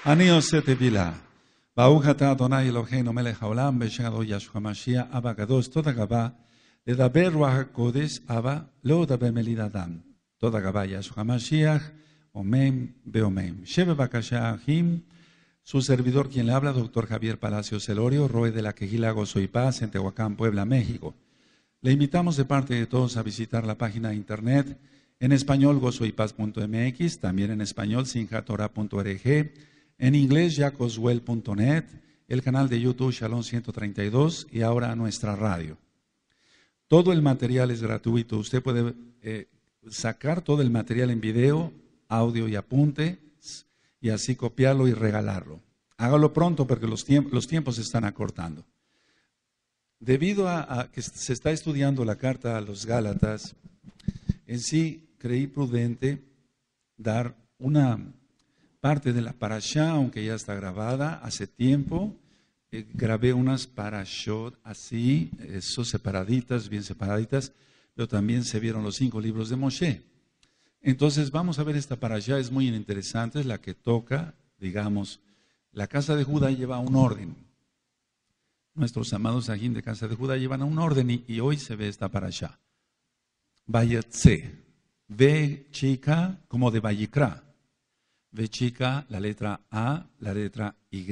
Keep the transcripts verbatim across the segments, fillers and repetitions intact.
אני עושה תפילה. ברוך אתה אדוני אלוהינו מלך העולם בשערו ישוע המשיח אבא הקדוש, תודה רבה. לדבר רוח הקודש, אבא, לא לדבר מליד אדם. תודה רבה ישוע המשיח, אמן ואמן. שבבקשה אחים, su servidor quien le habla, doctor Javier Palacios Elorio, Roe de la Quejila Gozo y Paz en Tehuacán, Puebla, México. Le invitamos de parte de todos a visitar la página de internet en español gozo y paz punto m x, también en español simchat-torah punto org, en inglés jacoswell punto net, el canal de YouTube Shalom ciento treinta y dos y ahora nuestra radio. Todo el material es gratuito. Usted puede eh, sacar todo el material en video, audio y apunte y así copiarlo y regalarlo. Hágalo pronto porque los, tiemp- los tiempos se están acortando. Debido a, a que se está estudiando la carta a los Gálatas, en sí creí prudente dar una parte de la parashá, aunque ya está grabada hace tiempo. Eh, grabé unas parashot así, eso separaditas, bien separaditas, pero también se vieron los cinco libros de Moshe. Entonces vamos a ver esta parashá, es muy interesante, es la que toca, digamos, la casa de Judá lleva un orden. Nuestros amados ajín de casa de Judá llevan un orden y, y hoy se ve esta parashá. Vayatse, ve chica como de Vayikra. Ve chica, la letra A, la letra Y,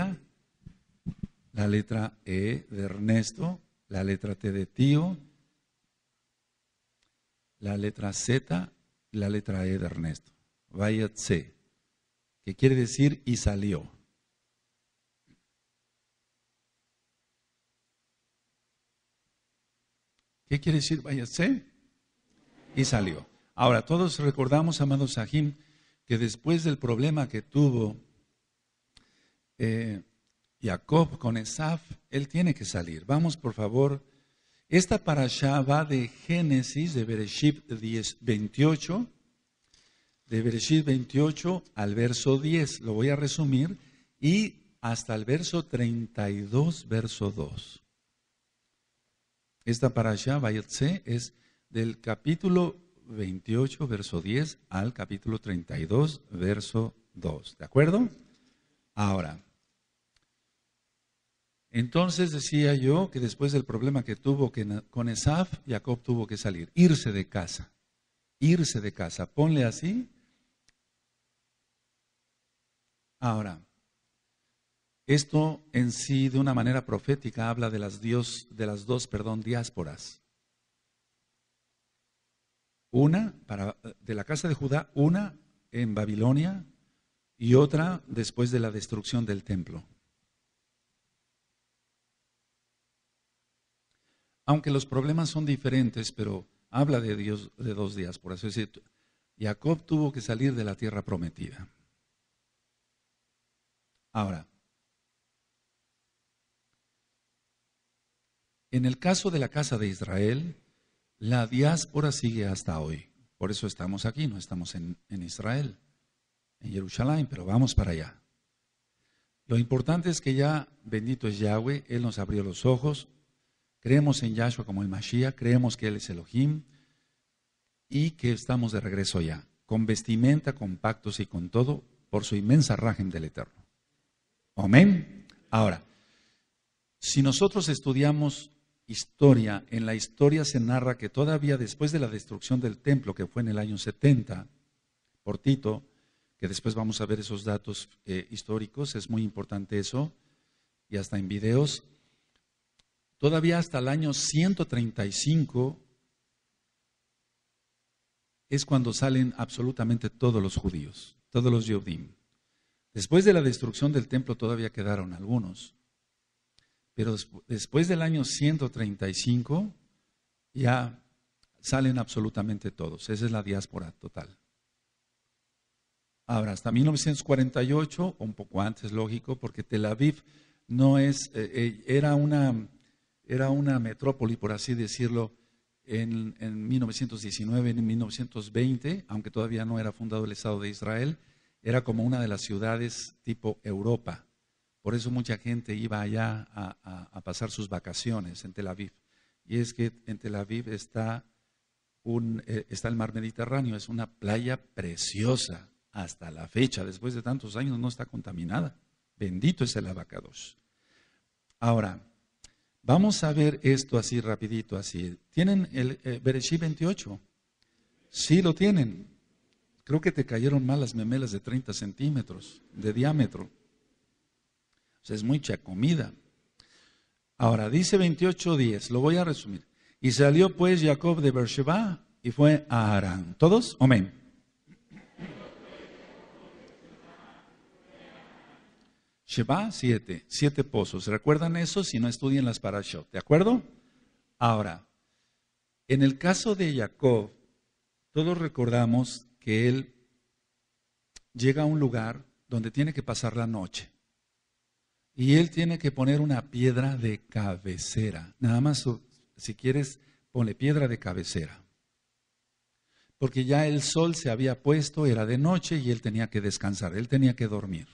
la letra E de Ernesto, la letra T de tío, la letra Z, la letra E de Ernesto. Vayatse, que quiere decir y salió. ¿Qué quiere decir vayatse? Y salió. Ahora, todos recordamos, amados Sahim, que después del problema que tuvo eh, Jacob con Esaf, él tiene que salir. Vamos, por favor. Esta parashá va de Génesis, de Bereshit veintiocho, de Bereshit veintiocho al verso diez. Lo voy a resumir. Y hasta el verso treinta y dos, verso dos. Esta parashá, Vayatse, es del capítulo veintiocho, verso diez, al capítulo treinta y dos, verso dos. ¿De acuerdo? Ahora, entonces decía yo que después del problema que tuvo con Esaf, Jacob tuvo que salir, irse de casa, irse de casa. Ponle así. Ahora, esto en sí, de una manera profética, habla de las, Dios, de las dos perdón, diásporas. Una para, de la casa de Judá, una en Babilonia y otra después de la destrucción del templo. Aunque los problemas son diferentes, pero habla de Dios de dos diásporas. Es decir, Jacob tuvo que salir de la tierra prometida. Ahora, en el caso de la casa de Israel, la diáspora sigue hasta hoy. Por eso estamos aquí, no estamos en, en Israel, en Jerusalén, pero vamos para allá. Lo importante es que ya, bendito es Yahweh, Él nos abrió los ojos. Creemos en Yahshua como el Mashiach, creemos que Él es Elohim y que estamos de regreso ya, con vestimenta, con pactos y con todo, por su inmensa rajem del Eterno. Amén. Ahora, si nosotros estudiamos historia, en la historia se narra que todavía después de la destrucción del templo, que fue en el año setenta, por Tito, que después vamos a ver esos datos eh, históricos, es muy importante eso, y hasta en videos, todavía hasta el año ciento treinta y cinco es cuando salen absolutamente todos los judíos, todos los Yehudim. Después de la destrucción del templo todavía quedaron algunos. Pero después del año ciento treinta y cinco ya salen absolutamente todos. Esa es la diáspora total. Ahora, hasta mil novecientos cuarenta y ocho, o un poco antes, lógico, porque Tel Aviv no es, eh, era, una, era una metrópoli, por así decirlo, en, en mil novecientos diecinueve, en mil novecientos veinte, aunque todavía no era fundado el Estado de Israel, era como una de las ciudades tipo Europa. Por eso mucha gente iba allá a, a, a pasar sus vacaciones en Tel Aviv. Y es que en Tel Aviv está, un, eh, está el mar Mediterráneo, es una playa preciosa. hasta la fecha, después de tantos años, no está contaminada. Bendito es el abacados. Ahora, vamos a ver esto así rapidito, así. ¿Tienen el eh, Bereshit veintiocho? Sí lo tienen. Creo que te cayeron mal las memelas de treinta centímetros de diámetro. O sea, es mucha comida. Ahora, dice veintiocho diez, lo voy a resumir. Y salió pues Jacob de Beersheba y fue a Harán. ¿Todos? Amén. Sheba, siete, siete pozos. ¿Recuerdan eso? Si no estudian las parashot, ¿de acuerdo? Ahora, en el caso de Jacob, todos recordamos que él llega a un lugar donde tiene que pasar la noche. Y él tiene que poner una piedra de cabecera. Nada más, si quieres, ponle piedra de cabecera. Porque ya el sol se había puesto, era de noche y él tenía que descansar, él tenía que dormir.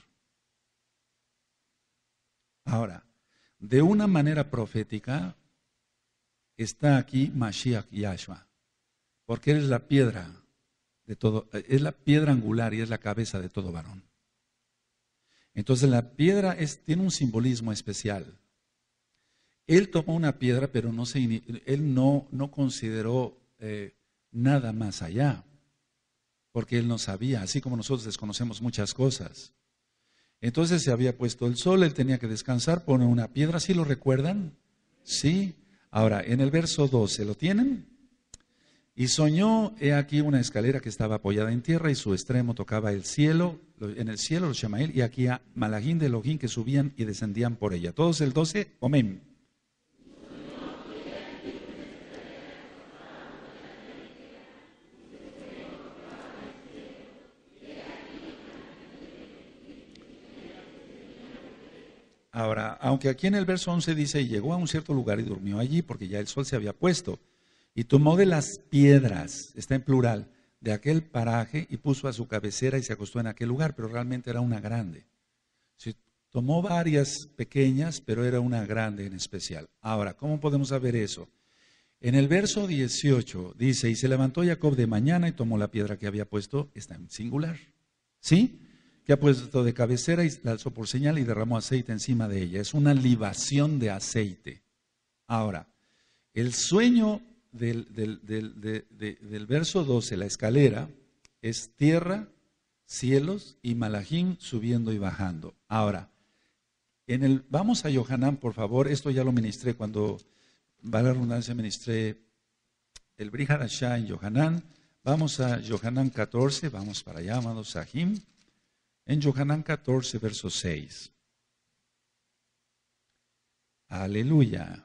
Ahora, de una manera profética, está aquí Mashiach Yahshua, porque él es la piedra de todo, es la piedra angular y es la cabeza de todo varón. Entonces la piedra es, tiene un simbolismo especial. Él tomó una piedra, pero no se, él no, no consideró eh, nada más allá, porque él no sabía, así como nosotros desconocemos muchas cosas. Entonces se había puesto el sol, él tenía que descansar, pone una piedra, ¿sí lo recuerdan? Sí. Ahora, en el verso doce, ¿lo tienen? Y soñó, he aquí una escalera que estaba apoyada en tierra y su extremo tocaba el cielo, en el cielo los Shamael, y aquí a Malachim de Elohim que subían y descendían por ella. Todos el doce, amén. Ahora, aunque aquí en el verso once dice, y llegó a un cierto lugar y durmió allí, porque ya el sol se había puesto, y tomó de las piedras, está en plural, de aquel paraje, y puso a su cabecera y se acostó en aquel lugar, pero realmente era una grande. Sí, tomó varias pequeñas, pero era una grande en especial. Ahora, ¿cómo podemos saber eso? En el verso dieciocho dice, y se levantó Jacob de mañana y tomó la piedra que había puesto, está en singular, ¿sí? Que ha puesto de cabecera y la alzó por señal y derramó aceite encima de ella. Es una libación de aceite. Ahora, el sueño del, del, del, de, de, del verso doce, la escalera, es tierra, cielos y Malachim subiendo y bajando. Ahora, en el, vamos a Yohanan, por favor. Esto ya lo ministré cuando, va la redundancia, ministré el Bri Hadashah en Yohanan. Vamos a Yohanan catorce, vamos para allá, amados Sahim. En Yohanan catorce, verso seis. Aleluya.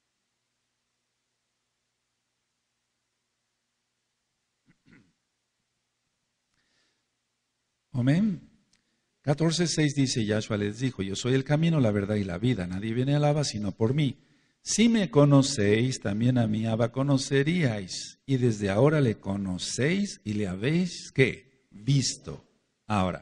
Amén. catorce seis dice, Yahshua les dijo, yo soy el camino, la verdad y la vida. Nadie viene al Abba sino por mí. Si me conocéis, también a mi Abba conoceríais. Y desde ahora le conocéis y le habéis, ¿qué? Visto. Ahora.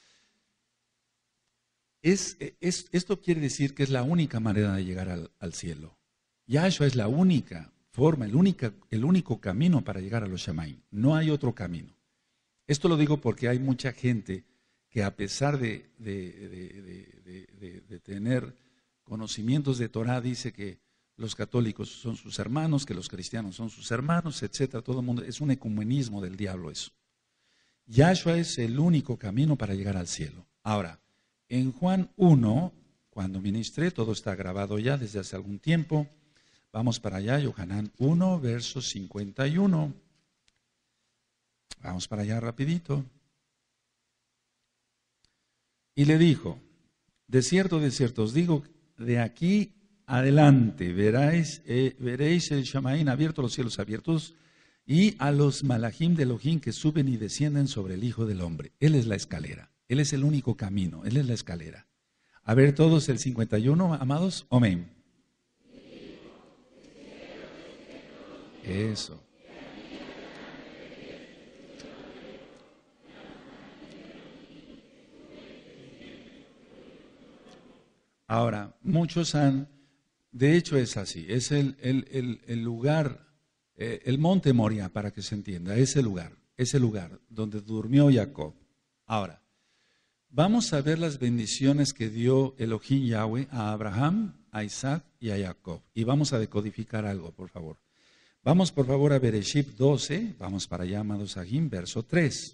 Es, es, esto quiere decir que es la única manera de llegar al, al cielo. Yahshua es la única forma, el, única, el único camino para llegar a los Shamaim. No hay otro camino. Esto lo digo porque hay mucha gente que a pesar de, de, de, de, de, de tener conocimientos de Torah, dice que los católicos son sus hermanos, que los cristianos son sus hermanos, etcétera. Todo el mundo, es un ecumenismo del diablo eso. Yahshua es el único camino para llegar al cielo. Ahora, en Juan uno, cuando ministré, todo está grabado ya desde hace algún tiempo. Vamos para allá, Yohanan uno, verso cincuenta y uno. Vamos para allá rapidito. Y le dijo, de cierto, de cierto, os digo, de aquí adelante veréis, eh, veréis el Shamaín abierto, los cielos abiertos, y a los Malachim de Elohim que suben y descienden sobre el Hijo del Hombre. Él es la escalera. Él es el único camino, Él es la escalera. A ver todos el cincuenta y uno, amados, amén. Eso. Ahora, muchos han, de hecho es así, es el, el, el, el lugar, eh, el monte Moria, para que se entienda, ese lugar, ese lugar donde durmió Jacob. Ahora, vamos a ver las bendiciones que dio Elohim Yahweh a Abraham, a Isaac y a Jacob. Y vamos a decodificar algo, por favor. Vamos, por favor, a Bereshit doce. Vamos para allá, amados Sahim, verso tres.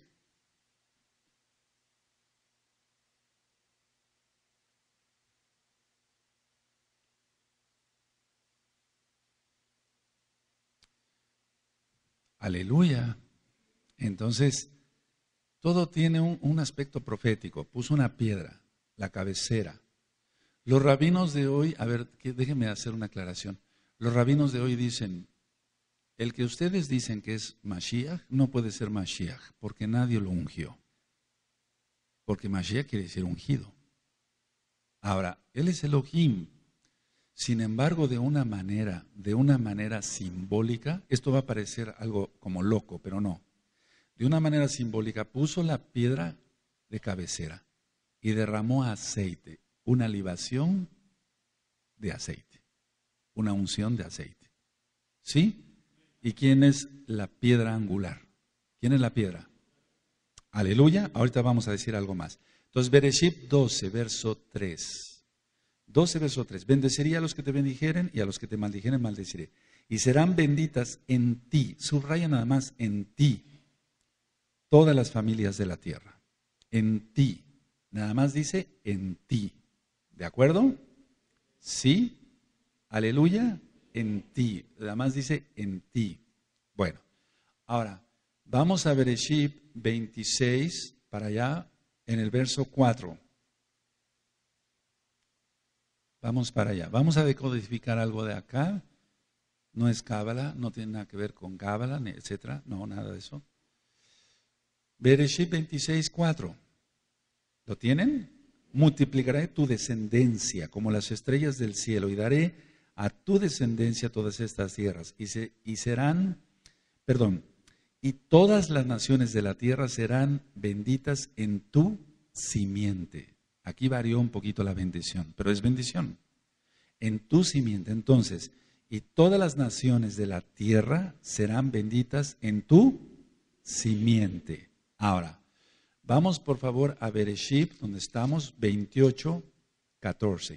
Aleluya. Entonces, todo tiene un, un aspecto profético. Puso una piedra, la cabecera. Los rabinos de hoy, a ver, que, déjenme hacer una aclaración. Los rabinos de hoy dicen, el que ustedes dicen que es Mashiach, no puede ser Mashiach, porque nadie lo ungió. Porque Mashiach quiere decir ungido. Ahora, él es Elohim. Sin embargo, de una manera, de una manera simbólica, esto va a parecer algo como loco, pero no. De una manera simbólica, puso la piedra de cabecera y derramó aceite, una libación de aceite, una unción de aceite. ¿Sí? ¿Y quién es la piedra angular? ¿Quién es la piedra? Aleluya. Ahorita vamos a decir algo más. Entonces, Bereshit doce, verso tres. doce, verso tres. Bendeciré a los que te bendijeren y a los que te maldijeren maldeciré. Y serán benditas en ti, subraya nada más, en ti, todas las familias de la tierra. En ti. Nada más dice en ti. ¿De acuerdo? Sí. Aleluya. En ti. Nada más dice en ti. Bueno, ahora vamos a Bereshit veintiséis para allá en el verso cuatro. Vamos para allá. Vamos a decodificar algo de acá. No es cábala, no tiene nada que ver con cábala, etcétera. No, nada de eso. Bereshit veintiséis, cuatro. ¿Lo tienen? Multiplicaré tu descendencia como las estrellas del cielo y daré a tu descendencia todas estas tierras y, se, y serán, perdón, y todas las naciones de la tierra serán benditas en tu simiente. Aquí varió un poquito la bendición, pero es bendición. En tu simiente, entonces, y todas las naciones de la tierra serán benditas en tu simiente. Ahora, vamos por favor a Bereshit, donde estamos, veintiocho, catorce.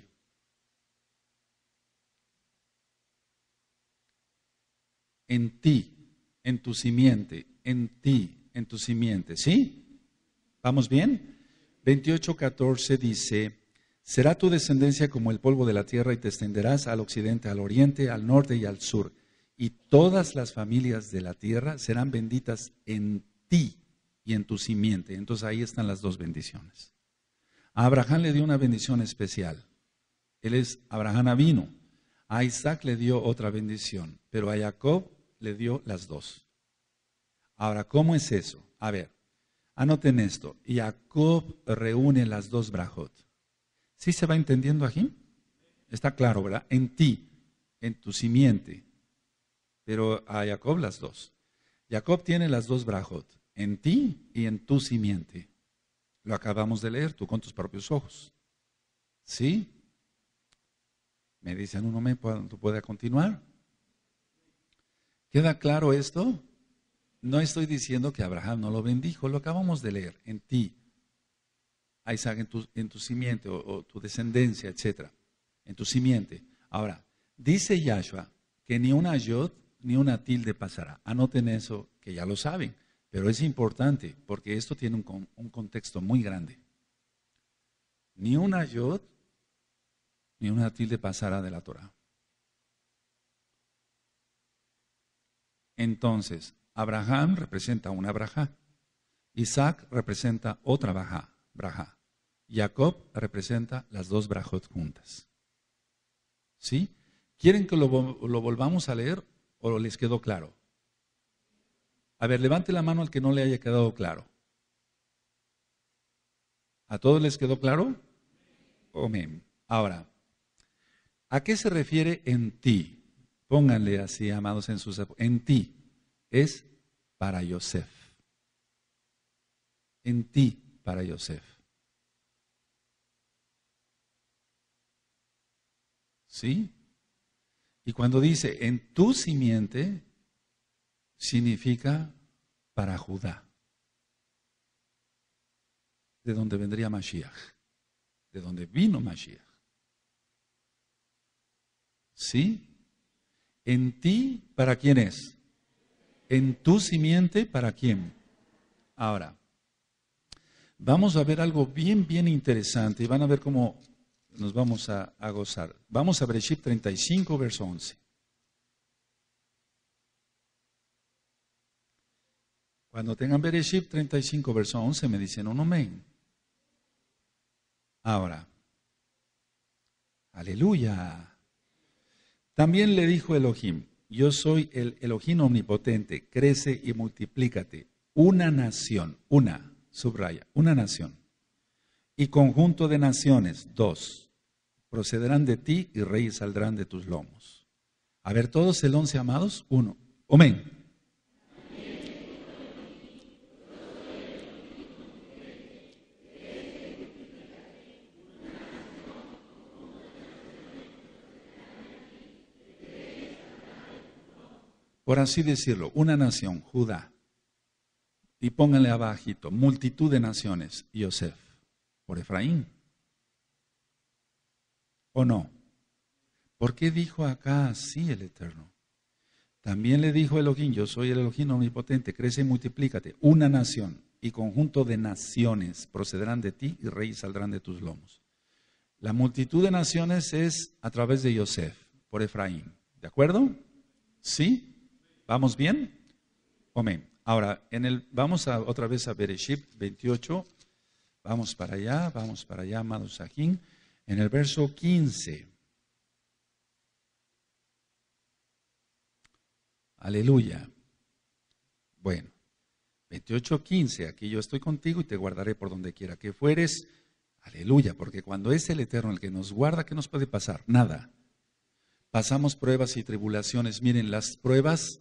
En ti, en tu simiente, en ti, en tu simiente, ¿sí? ¿Vamos bien? veintiocho, catorce dice, será tu descendencia como el polvo de la tierra y te extenderás al occidente, al oriente, al norte y al sur. Y todas las familias de la tierra serán benditas en ti y en tu simiente. Entonces ahí están las dos bendiciones. A Abraham le dio una bendición especial. Él es Abraham Avinu. A Isaac le dio otra bendición, pero a Jacob le dio las dos. Ahora, ¿cómo es eso? A ver, anoten esto. Jacob reúne las dos brajot. ¿Sí se va entendiendo aquí? Está claro, ¿verdad? En ti, en tu simiente. Pero a Jacob las dos. Jacob tiene las dos brajot, en ti y en tu simiente. Lo acabamos de leer tú con tus propios ojos. ¿Sí? Me dicen un momento, ¿tú puedes continuar? ¿Queda claro esto? No estoy diciendo que Abraham no lo bendijo, lo acabamos de leer, en ti, a Isaac en tu, en tu simiente o, o tu descendencia, etcétera, en tu simiente. Ahora, dice Yahshua que ni una yod ni una tilde pasará. Anoten eso, que ya lo saben, pero es importante porque esto tiene un, un contexto muy grande. Ni una yod ni una tilde pasará de la Torah. Entonces, Abraham representa una brajá, Isaac representa otra brajá, brajá. Jacob representa las dos brajot juntas. ¿Sí? ¿Quieren que lo, lo volvamos a leer o les quedó claro? A ver, levante la mano al que no le haya quedado claro. ¿A todos les quedó claro? Amén. Ahora, ¿a qué se refiere en ti? Pónganle así, amados, en sus... En ti es para Yosef. En ti para Yosef. ¿Sí? Y cuando dice en tu simiente, significa para Judá. de donde vendría Mashiach, de donde vino Mashiach. ¿Sí? En ti, ¿para quién es? En tu simiente, ¿para quién? Ahora, vamos a ver algo bien, bien interesante y van a ver cómo nos vamos a, a gozar. Vamos a Bereshit treinta y cinco, verso once. Cuando tengan Bereshit treinta y cinco, verso once, me dicen un amén. Ahora, aleluya. También le dijo Elohim, yo soy el Elohim omnipotente, crece y multiplícate. Una nación, una, subraya, una nación. Y conjunto de naciones, dos, procederán de ti y reyes saldrán de tus lomos. A ver, todos el once, amados, uno. Amén. Por así decirlo, una nación, Judá. Y pónganle abajito, multitud de naciones, Yosef, por Efraín. ¿O no? ¿Por qué dijo acá así el Eterno? También le dijo Elohim, yo soy el Elohim omnipotente, crece y multiplícate. Una nación y conjunto de naciones procederán de ti y reyes saldrán de tus lomos. La multitud de naciones es a través de Yosef, por Efraín. ¿De acuerdo? ¿Sí? ¿Vamos bien? Amén. Ahora, en el, vamos a, otra vez a Bereshit veintiocho. Vamos para allá, vamos para allá, amados Sajín. En el verso quince. Aleluya. Bueno, veintiocho quince. Aquí yo estoy contigo y te guardaré por donde quiera que fueres. Aleluya, porque cuando es el Eterno el que nos guarda, ¿qué nos puede pasar? Nada. Pasamos pruebas y tribulaciones. Miren, las pruebas,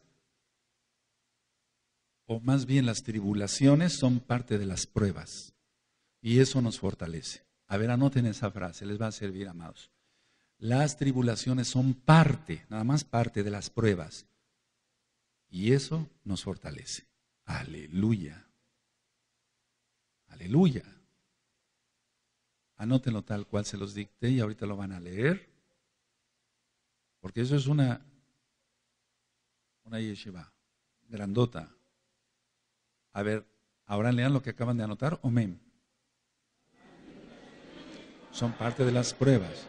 o más bien las tribulaciones, son parte de las pruebas. Y eso nos fortalece. A ver, anoten esa frase, les va a servir, amados. Las tribulaciones son parte, nada más parte de las pruebas. Y eso nos fortalece. Aleluya. Aleluya. Anótenlo tal cual se los dicté y ahorita lo van a leer. Porque eso es una, una yeshiva grandota. A ver, ahora lean lo que acaban de anotar. Amén. Son parte de las pruebas.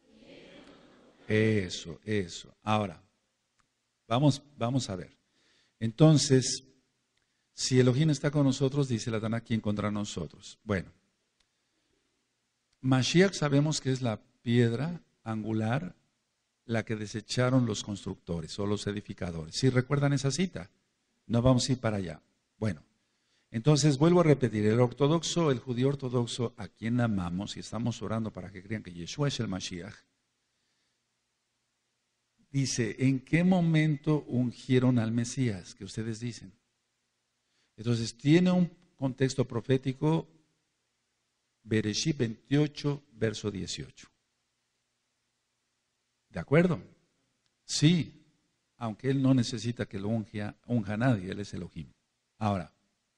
Eso, eso. Ahora, vamos, vamos a ver. Entonces, si Elohim está con nosotros, dice la Tanakh, ¿quién contra nosotros? Bueno, Mashiach sabemos que es la piedra angular, la que desecharon los constructores o los edificadores. ¿Sí recuerdan esa cita? No vamos a ir para allá. Bueno, entonces vuelvo a repetir, el ortodoxo, el judío ortodoxo, a quien amamos y estamos orando para que crean que Yeshua es el Mashiach, dice, ¿en qué momento ungieron al Mesías? Que ustedes dicen. Entonces tiene un contexto profético, Bereshit veintiocho, verso dieciocho. ¿De acuerdo? Sí, aunque él no necesita que lo unja, unja a nadie, él es Elohim. Ahora,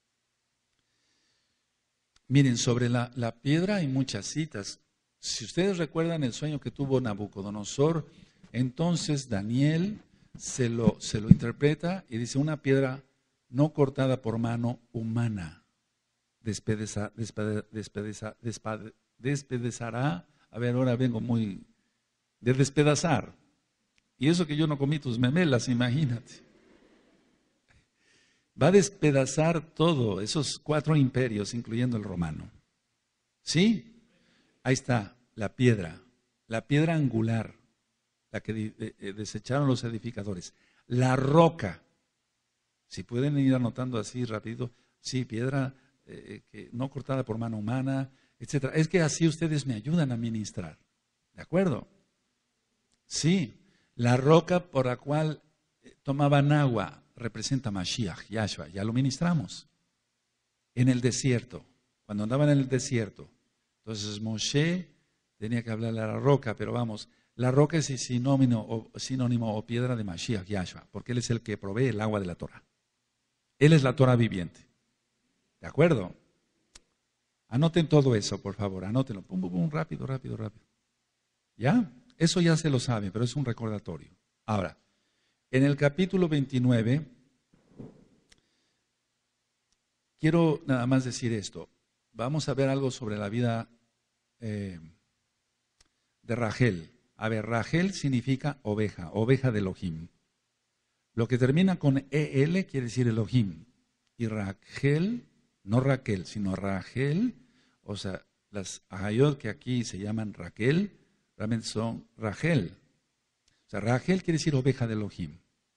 miren, sobre la, la piedra hay muchas citas. Si ustedes recuerdan el sueño que tuvo Nabucodonosor, entonces Daniel se lo, se lo interpreta y dice una piedra no cortada por mano humana. Despedeza, despede, despedeza, despade, despedezará. A ver, ahora vengo muy de despedazar. Y eso que yo no comí tus memelas, imagínate. Va a despedazar todo, esos cuatro imperios, incluyendo el romano. ¿Sí? Ahí está, la piedra, la piedra angular, la que desecharon los edificadores. La roca, si pueden ir anotando así rápido, sí, piedra eh, que no cortada por mano humana, etcétera. Es que así ustedes me ayudan a ministrar, ¿de acuerdo? Sí, la roca por la cual tomaban agua representa Mashiach, Yahshua, ya lo ministramos. En el desierto, cuando andaban en el desierto, entonces Moshe tenía que hablarle a la roca, pero vamos, la roca es sinónimo o, sinónimo o piedra de Mashiach, Yahshua, porque él es el que provee el agua de la Torah. Él es la Torah viviente. ¿De acuerdo? Anoten todo eso, por favor, anótenlo. Pum, pum, pum, rápido, rápido, rápido. ¿Ya? Eso ya se lo saben, pero es un recordatorio. Ahora, en el capítulo veintinueve, quiero nada más decir esto. Vamos a ver algo sobre la vida eh, de Rachel. A ver, Rachel significa oveja, oveja de Elohim. Lo que termina con E L quiere decir Elohim. Y Rachel, no Raquel, sino Rachel, o sea, las Ahayot que aquí se llaman Raquel, realmente son Rachel. O sea, Rachel quiere decir oveja de Elohim.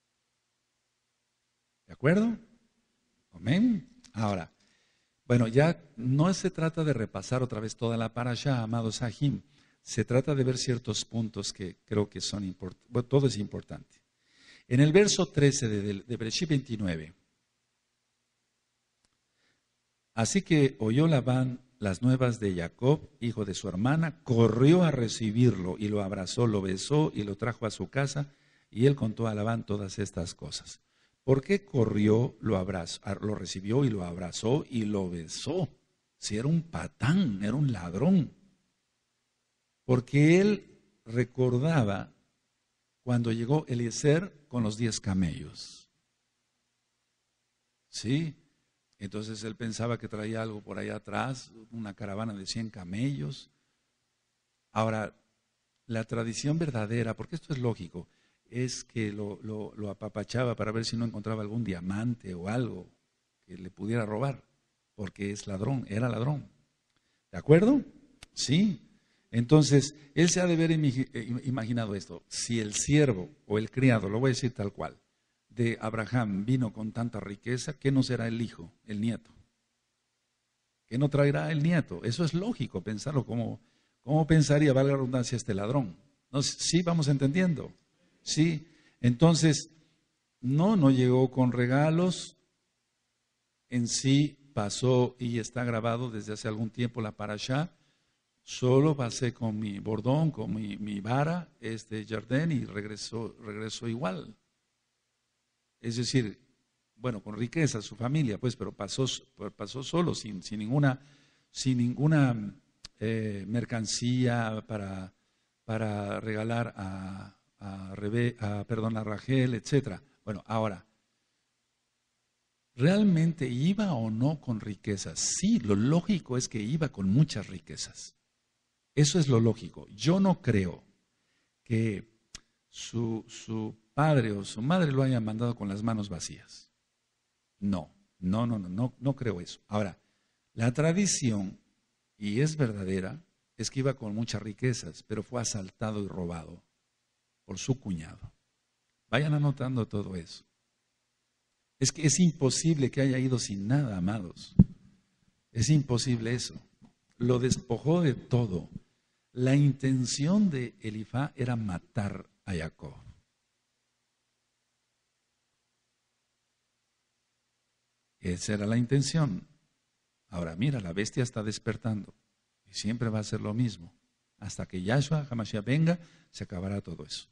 ¿De acuerdo? Amén. Ahora, bueno, ya no se trata de repasar otra vez toda la parashá, amados Sahim. Se trata de ver ciertos puntos que creo que son importantes. Bueno, todo es importante. En el verso trece de, de, de Bereshit veintinueve. Así que oyó Labán las nuevas de Jacob, hijo de su hermana, corrió a recibirlo y lo abrazó, lo besó y lo trajo a su casa, y él contó a Labán todas estas cosas. ¿Por qué corrió, lo abrazó, lo recibió y lo abrazó y lo besó? Si era un patán, era un ladrón. Porque él recordaba cuando llegó Eliezer con los diez camellos. ¿Sí? Entonces él pensaba que traía algo por allá atrás, una caravana de cien camellos. Ahora, la tradición verdadera, porque esto es lógico, es que lo, lo, lo apapachaba para ver si no encontraba algún diamante o algo que le pudiera robar, porque es ladrón, era ladrón. ¿De acuerdo? Sí. Entonces, él se ha de haber imaginado esto. Si el siervo o el criado, lo voy a decir tal cual, de Abraham vino con tanta riqueza, ¿qué no será el hijo, el nieto? ¿Qué no traerá el nieto? Eso es lógico pensarlo. ¿Cómo, cómo pensaría, valga la redundancia, este ladrón? ¿No? Sí, vamos entendiendo. Sí, entonces, no, no llegó con regalos. En sí pasó y está grabado desde hace algún tiempo la parashá. Solo pasé con mi bordón, con mi, mi vara, este Jardín, y regresó, regresó igual. Es decir, bueno, con riqueza, su familia, pues, pero pasó, pasó solo, sin, sin ninguna, sin ninguna eh, mercancía para, para regalar a, a, Rebe, a, perdón, a Rachel, etcétera. Bueno, ahora, ¿realmente iba o no con riquezas? Sí, lo lógico es que iba con muchas riquezas. Eso es lo lógico. Yo no creo que su, su padre o su madre lo hayan mandado con las manos vacías. No, no, no, no, no, no creo eso. Ahora, la tradición, y es verdadera, es que iba con muchas riquezas, pero fue asaltado y robado por su cuñado. Vayan anotando todo eso. Es que es imposible que haya ido sin nada, amados. Es imposible eso. Lo despojó de todo. La intención de Elifá era matar a Jacob. Esa era la intención. Ahora mira, la bestia está despertando y siempre va a ser lo mismo. Hasta que Yahshua HaMashiach venga, se acabará todo eso.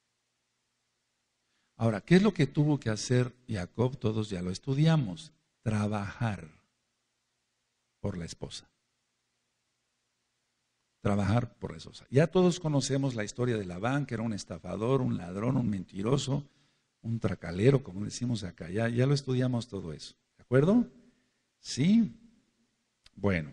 Ahora, ¿qué es lo que tuvo que hacer Jacob? Todos ya lo estudiamos. Trabajar por la esposa. Trabajar por la esposa. Ya todos conocemos la historia de Labán, que era un estafador, un ladrón, un mentiroso, un tracalero, como decimos acá. Ya, ya lo estudiamos todo eso. ¿De acuerdo? Sí. Bueno.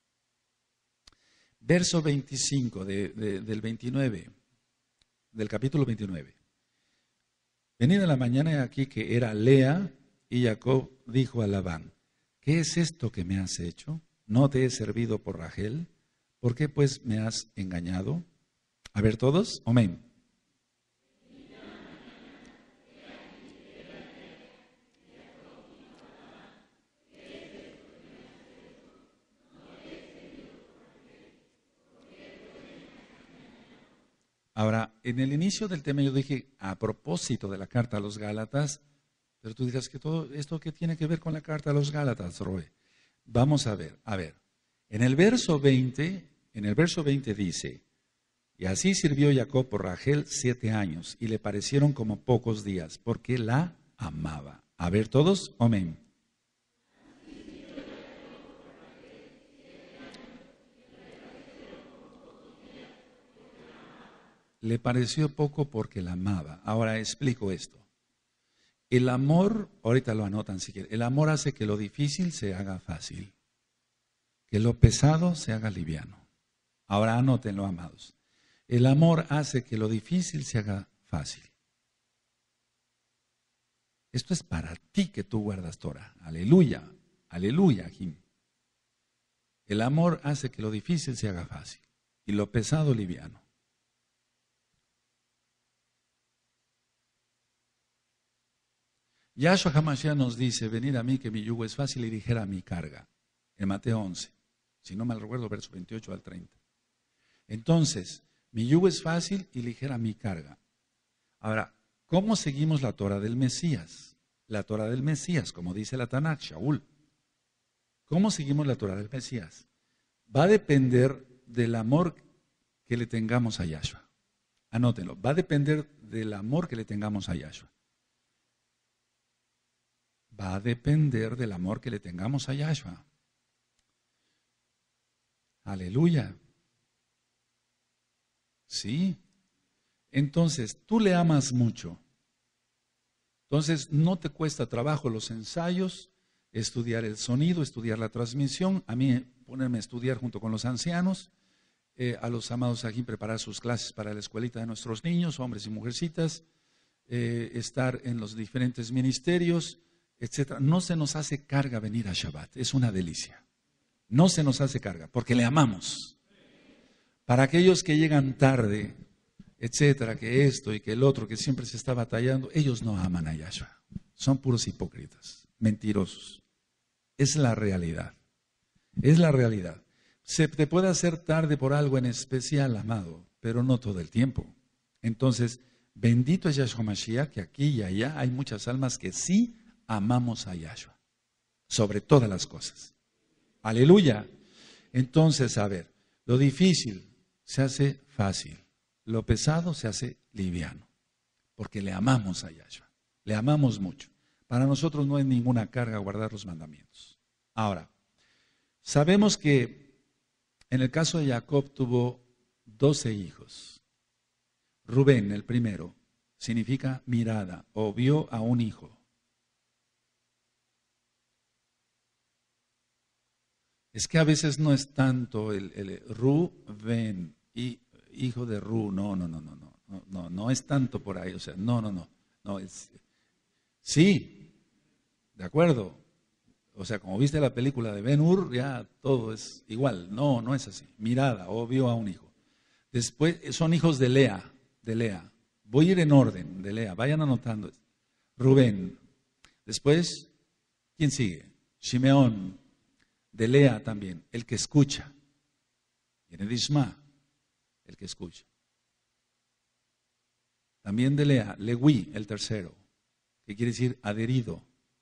Verso veinticinco de, de, del veintinueve, del capítulo veintinueve. Venida la mañana aquí que era Lea, y Jacob dijo a Labán: ¿qué es esto que me has hecho? ¿No te he servido por Rachel? ¿Por qué pues me has engañado? A ver todos, amén. Ahora, en el inicio del tema yo dije, a propósito de la carta a los Gálatas, pero tú dirás que todo esto que tiene que ver con la carta a los Gálatas, Roe. Vamos a ver, a ver. En el verso veinte, en el verso veinte dice: y así sirvió Jacob por Rachel siete años, y le parecieron como pocos días, porque la amaba. A ver todos, amén. le pareció poco porque la amaba. Ahora explico esto. El amor, ahorita lo anotan si quieren, el amor hace que lo difícil se haga fácil, que lo pesado se haga liviano. Ahora anótenlo, amados. El amor hace que lo difícil se haga fácil. Esto es para ti que tú guardas Torah. Aleluya, aleluya, Jim. El amor hace que lo difícil se haga fácil y lo pesado liviano. Yahshua HaMashiach nos dice, venid a mí que mi yugo es fácil y ligera mi carga. En Mateo once, si no mal recuerdo, verso veintiocho al treinta. Entonces, mi yugo es fácil y ligera mi carga. Ahora, ¿cómo seguimos la Torah del Mesías? La Torah del Mesías, como dice la Tanakh, Shaul. ¿Cómo seguimos la Torah del Mesías? Va a depender del amor que le tengamos a Yahshua. Anótenlo, va a depender del amor que le tengamos a Yahshua. Va a depender del amor que le tengamos a Yahshua. Aleluya. Sí. Entonces, tú le amas mucho. Entonces, no te cuesta trabajo los ensayos, estudiar el sonido, estudiar la transmisión. A mí, ponerme a estudiar junto con los ancianos. Eh, a los amados aquí, preparar sus clases para la escuelita de nuestros niños, hombres y mujercitas. Eh, estar en los diferentes ministerios, etcétera. No se nos hace carga venir a Shabbat. Es una delicia. No se nos hace carga, porque le amamos. Para aquellos que llegan tarde, etcétera, que esto y que el otro, que siempre se está batallando, ellos no aman a Yahshua. Son puros hipócritas, mentirosos. Es la realidad. Es la realidad. Se te puede hacer tarde por algo en especial, amado, pero no todo el tiempo. Entonces, bendito es Yahshua Mashiach, que aquí y allá hay muchas almas que sí amamos a Yahshua, sobre todas las cosas. Aleluya. Entonces, a ver, lo difícil se hace fácil, lo pesado se hace liviano, porque le amamos a Yahshua, le amamos mucho. Para nosotros no es ninguna carga guardar los mandamientos. Ahora, sabemos que en el caso de Jacob tuvo doce hijos. Rubén, el primero, significa mirada o vio a un hijo. Es que a veces no es tanto el, el Rubén, y hijo de Ru, no, no, no, no, no, no, no, no es tanto por ahí, o sea, no, no, no, no es, sí, de acuerdo, o sea, como viste la película de Ben-Hur, ya todo es igual, no, no es así, mirada, o vio a un hijo. Después son hijos de Lea, de Lea, voy a ir en orden, de Lea, vayan anotando, Rubén, después, ¿quién sigue? Shimeón, de Lea también, el que escucha. Viene de Isma, el que escucha. También de Lea, Lewi, el tercero, que quiere decir adherido.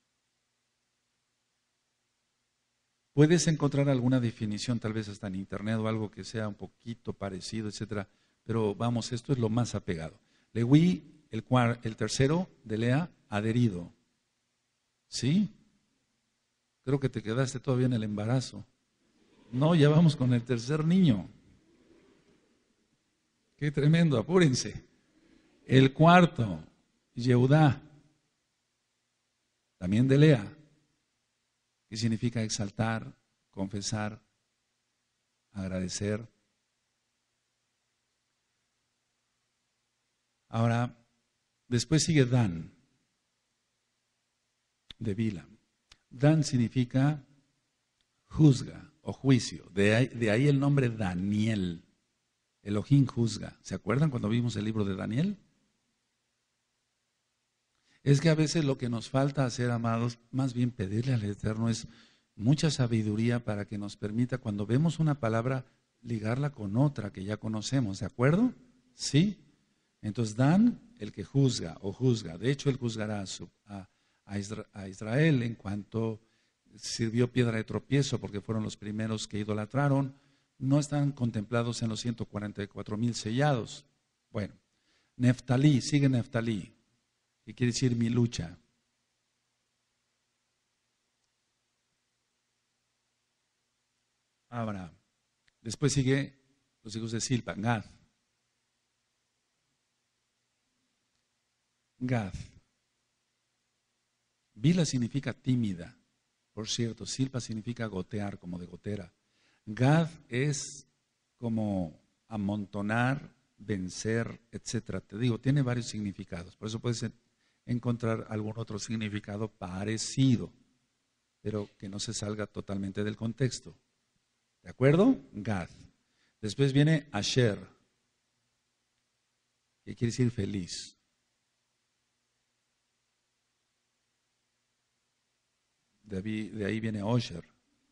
Puedes encontrar alguna definición, tal vez hasta en internet o algo que sea un poquito parecido, etcétera. Pero vamos, esto es lo más apegado. Lewi, el, cuar, el tercero, de Lea, adherido. ¿Sí? Creo que te quedaste todavía en el embarazo. No, ya vamos con el tercer niño. Qué tremendo, apúrense. El cuarto, Yehudá, también de Lea, que significa exaltar, confesar, agradecer. Ahora, después sigue Dan, de Bila. Dan significa juzga o juicio. De ahí, de ahí el nombre Daniel. Elohim juzga. ¿Se acuerdan cuando vimos el libro de Daniel? Es que a veces lo que nos falta hacer, amados, más bien pedirle al Eterno es mucha sabiduría para que nos permita, cuando vemos una palabra, ligarla con otra que ya conocemos. ¿De acuerdo? ¿Sí? Entonces Dan, el que juzga o juzga. De hecho, él juzgará a su... A, a Israel en cuanto sirvió piedra de tropiezo, porque fueron los primeros que idolatraron. No están contemplados en los ciento cuarenta y cuatro mil sellados. Bueno, Neftalí, sigue Neftalí, que quiere decir mi lucha. Ahora, después sigue los hijos de Silpa, Gad. Gad. Bila significa tímida. Por cierto, Silpa significa gotear, como de gotera. Gad es como amontonar, vencer, etcétera. Te digo, tiene varios significados. Por eso puedes encontrar algún otro significado parecido, pero que no se salga totalmente del contexto. ¿De acuerdo? Gad. Después viene Asher, que quiere decir feliz. De ahí, de ahí viene Osher.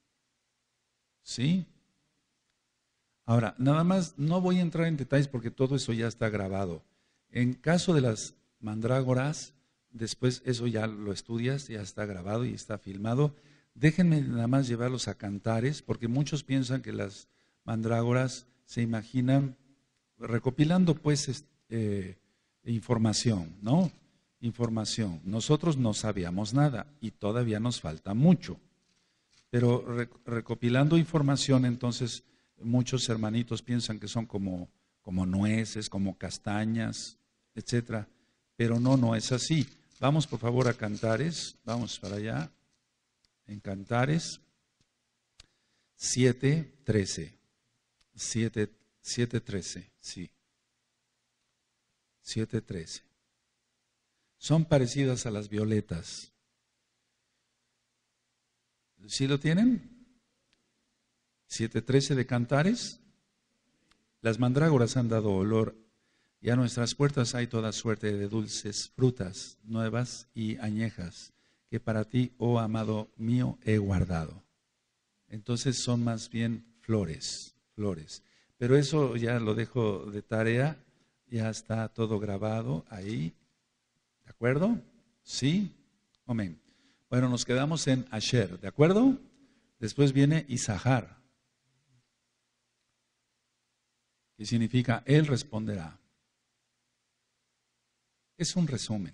¿Sí? Ahora, nada más, no voy a entrar en detalles porque todo eso ya está grabado. En caso de las mandrágoras, después eso ya lo estudias, ya está grabado y está filmado. Déjenme nada más llevarlos a Cantares, porque muchos piensan que las mandrágoras se imaginan recopilando pues eh, información, ¿no? Información. Nosotros no sabíamos nada y todavía nos falta mucho. Pero recopilando información, entonces muchos hermanitos piensan que son como, como nueces, como castañas, etcétera. Pero no, no es así. Vamos por favor a Cantares, vamos para allá. En Cantares siete trece. siete trece, sí. siete trece. Son parecidas a las violetas. ¿Sí lo tienen? siete trece de Cantares. Las mandrágoras han dado olor y a nuestras puertas hay toda suerte de dulces frutas nuevas y añejas que para ti, oh amado mío, he guardado. Entonces son más bien flores, flores. Pero eso ya lo dejo de tarea, ya está todo grabado ahí. ¿De acuerdo? ¿Sí? Amén. Bueno, nos quedamos en Asher, ¿de acuerdo? Después viene Isahar, que significa él responderá. Es un resumen.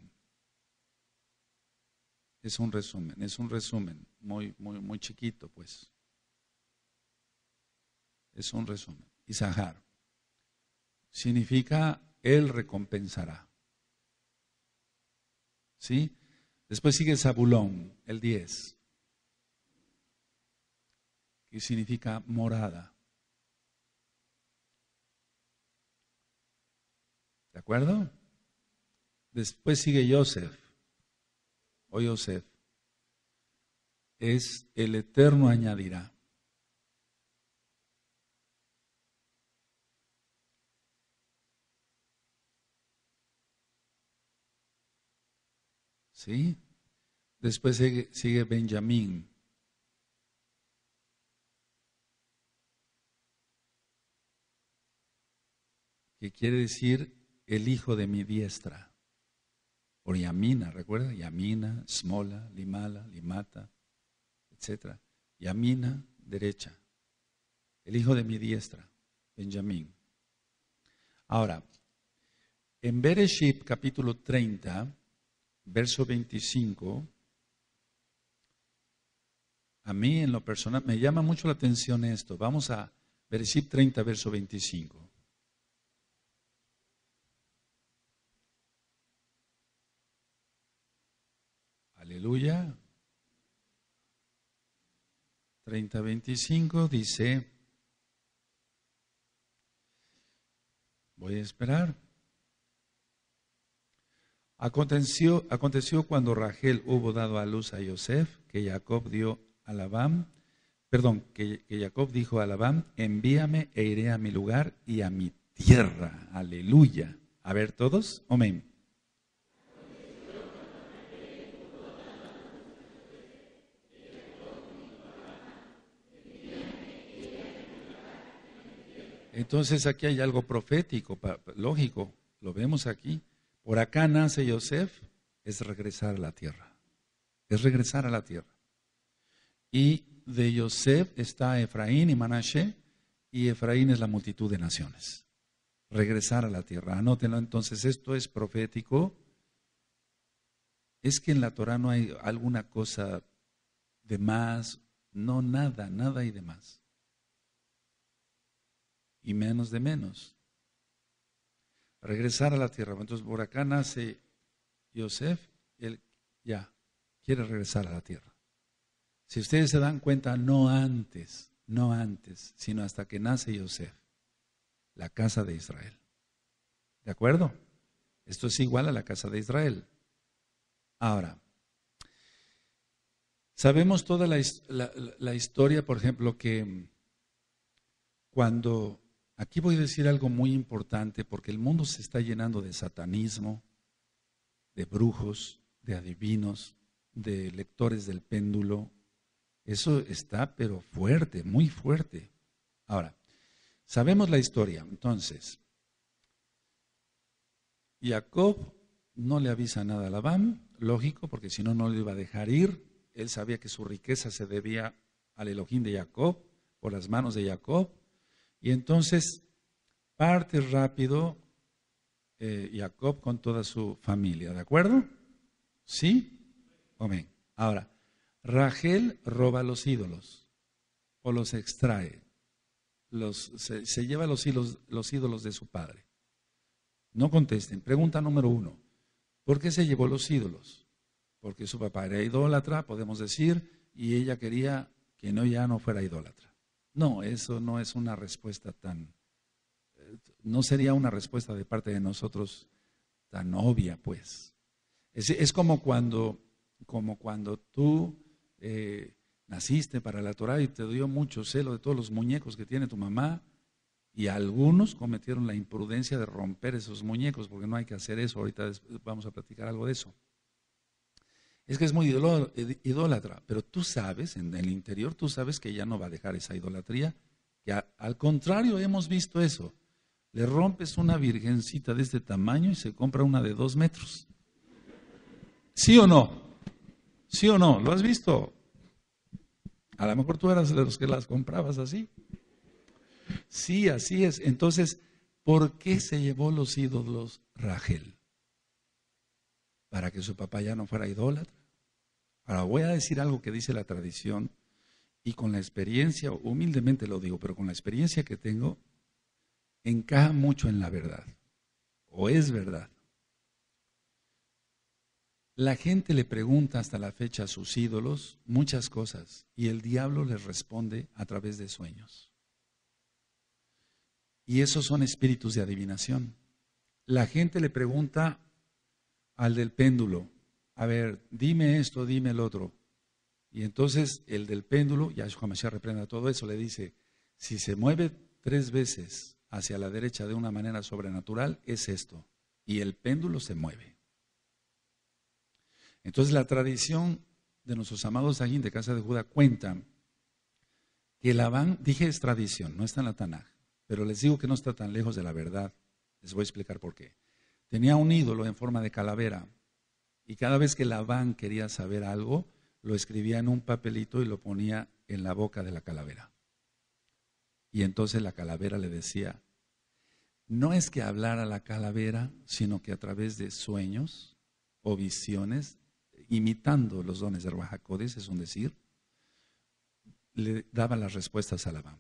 Es un resumen, es un resumen muy, muy, muy chiquito, pues. Es un resumen. Isahar significa él recompensará. ¿Sí? Después sigue Zabulón, el diez, que significa morada. ¿De acuerdo? Después sigue Yosef, o Yosef, es el Eterno añadirá. ¿Sí? Después sigue, sigue Benjamín. Que quiere decir el hijo de mi diestra. Por Yamina, ¿recuerda? Yamina, Smola, Limala, Limata, etcétera. Yamina, derecha. El hijo de mi diestra, Benjamín. Ahora, en Bereshit capítulo treinta, verso veinticinco, a mí en lo personal me llama mucho la atención esto. Vamos a Bereshit treinta, verso veinticinco. Aleluya. treinta veinticinco dice, voy a esperar. Aconteció, aconteció cuando Rachel hubo dado a luz a Yosef, que Jacob dio a Labán, perdón, que, que Jacob dijo a Labán, envíame e iré a mi lugar y a mi tierra. Aleluya. A ver todos, amén. Entonces aquí hay algo profético, lógico, lo vemos aquí. Por acá nace Yosef, es regresar a la tierra, es regresar a la tierra. Y de Yosef está Efraín y Manashe, y Efraín es la multitud de naciones. Regresar a la tierra, anótenlo entonces, esto es profético. Es que en la Torah no hay alguna cosa de más, no, nada, nada hay de más. Y menos de menos. Regresar a la tierra. Entonces por acá nace Yosef, él ya quiere regresar a la tierra. Si ustedes se dan cuenta, no antes, no antes, sino hasta que nace Yosef, la casa de Israel. ¿De acuerdo? Esto es igual a la casa de Israel. Ahora, sabemos toda la, la, la historia, por ejemplo, que cuando, aquí voy a decir algo muy importante, porque el mundo se está llenando de satanismo, de brujos, de adivinos, de lectores del péndulo. Eso está, pero fuerte, muy fuerte. Ahora, sabemos la historia. Entonces, Jacob no le avisa nada a Labán, lógico, porque si no, no lo iba a dejar ir. Él sabía que su riqueza se debía al Elohim de Jacob, por las manos de Jacob. Y entonces parte rápido eh, Jacob con toda su familia, ¿de acuerdo? ¿Sí? Amén. Ahora, Rachel roba los ídolos o los extrae, los, se, se lleva los ídolos, los ídolos de su padre. No contesten. Pregunta número uno. ¿Por qué se llevó los ídolos? Porque su papá era idólatra, podemos decir, y ella quería que no ya no fuera idólatra. No, eso no es una respuesta tan, no sería una respuesta de parte de nosotros tan obvia, pues. Es, es como cuando, como cuando tú eh, naciste para la Torah y te dio mucho celo de todos los muñecos que tiene tu mamá, y algunos cometieron la imprudencia de romper esos muñecos, porque no hay que hacer eso. Ahorita vamos a platicar algo de eso. Es que es muy idólatra, pero tú sabes, en el interior tú sabes que ya no va a dejar esa idolatría, que a, al contrario hemos visto eso. Le rompes una virgencita de este tamaño y se compra una de dos metros. ¿Sí o no? ¿Sí o no? ¿Lo has visto? A lo mejor tú eras de los que las comprabas así. Sí, así es. Entonces, ¿por qué se llevó los ídolos Rachel? Para que su papá ya no fuera idólatra. Ahora voy a decir algo que dice la tradición y con la experiencia, humildemente lo digo, pero con la experiencia que tengo, encaja mucho en la verdad, o es verdad. La gente le pregunta hasta la fecha a sus ídolos muchas cosas y el diablo les responde a través de sueños. Y esos son espíritus de adivinación. La gente le pregunta al del péndulo, a ver, dime esto, dime el otro. Y entonces el del péndulo, Yahshua Mashiach reprenda todo eso, le dice, si se mueve tres veces hacia la derecha de una manera sobrenatural, es esto. Y el péndulo se mueve. Entonces la tradición de nuestros amados Sajín de Casa de Judá cuenta que Labán, dije es tradición, no está en la Tanaj, pero les digo que no está tan lejos de la verdad. Les voy a explicar por qué. Tenía un ídolo en forma de calavera y cada vez que Labán quería saber algo, lo escribía en un papelito y lo ponía en la boca de la calavera. Y entonces la calavera le decía, no es que hablara la calavera, sino que a través de sueños o visiones, imitando los dones de Ruach HaKodesh, es un decir, le daba las respuestas a Labán.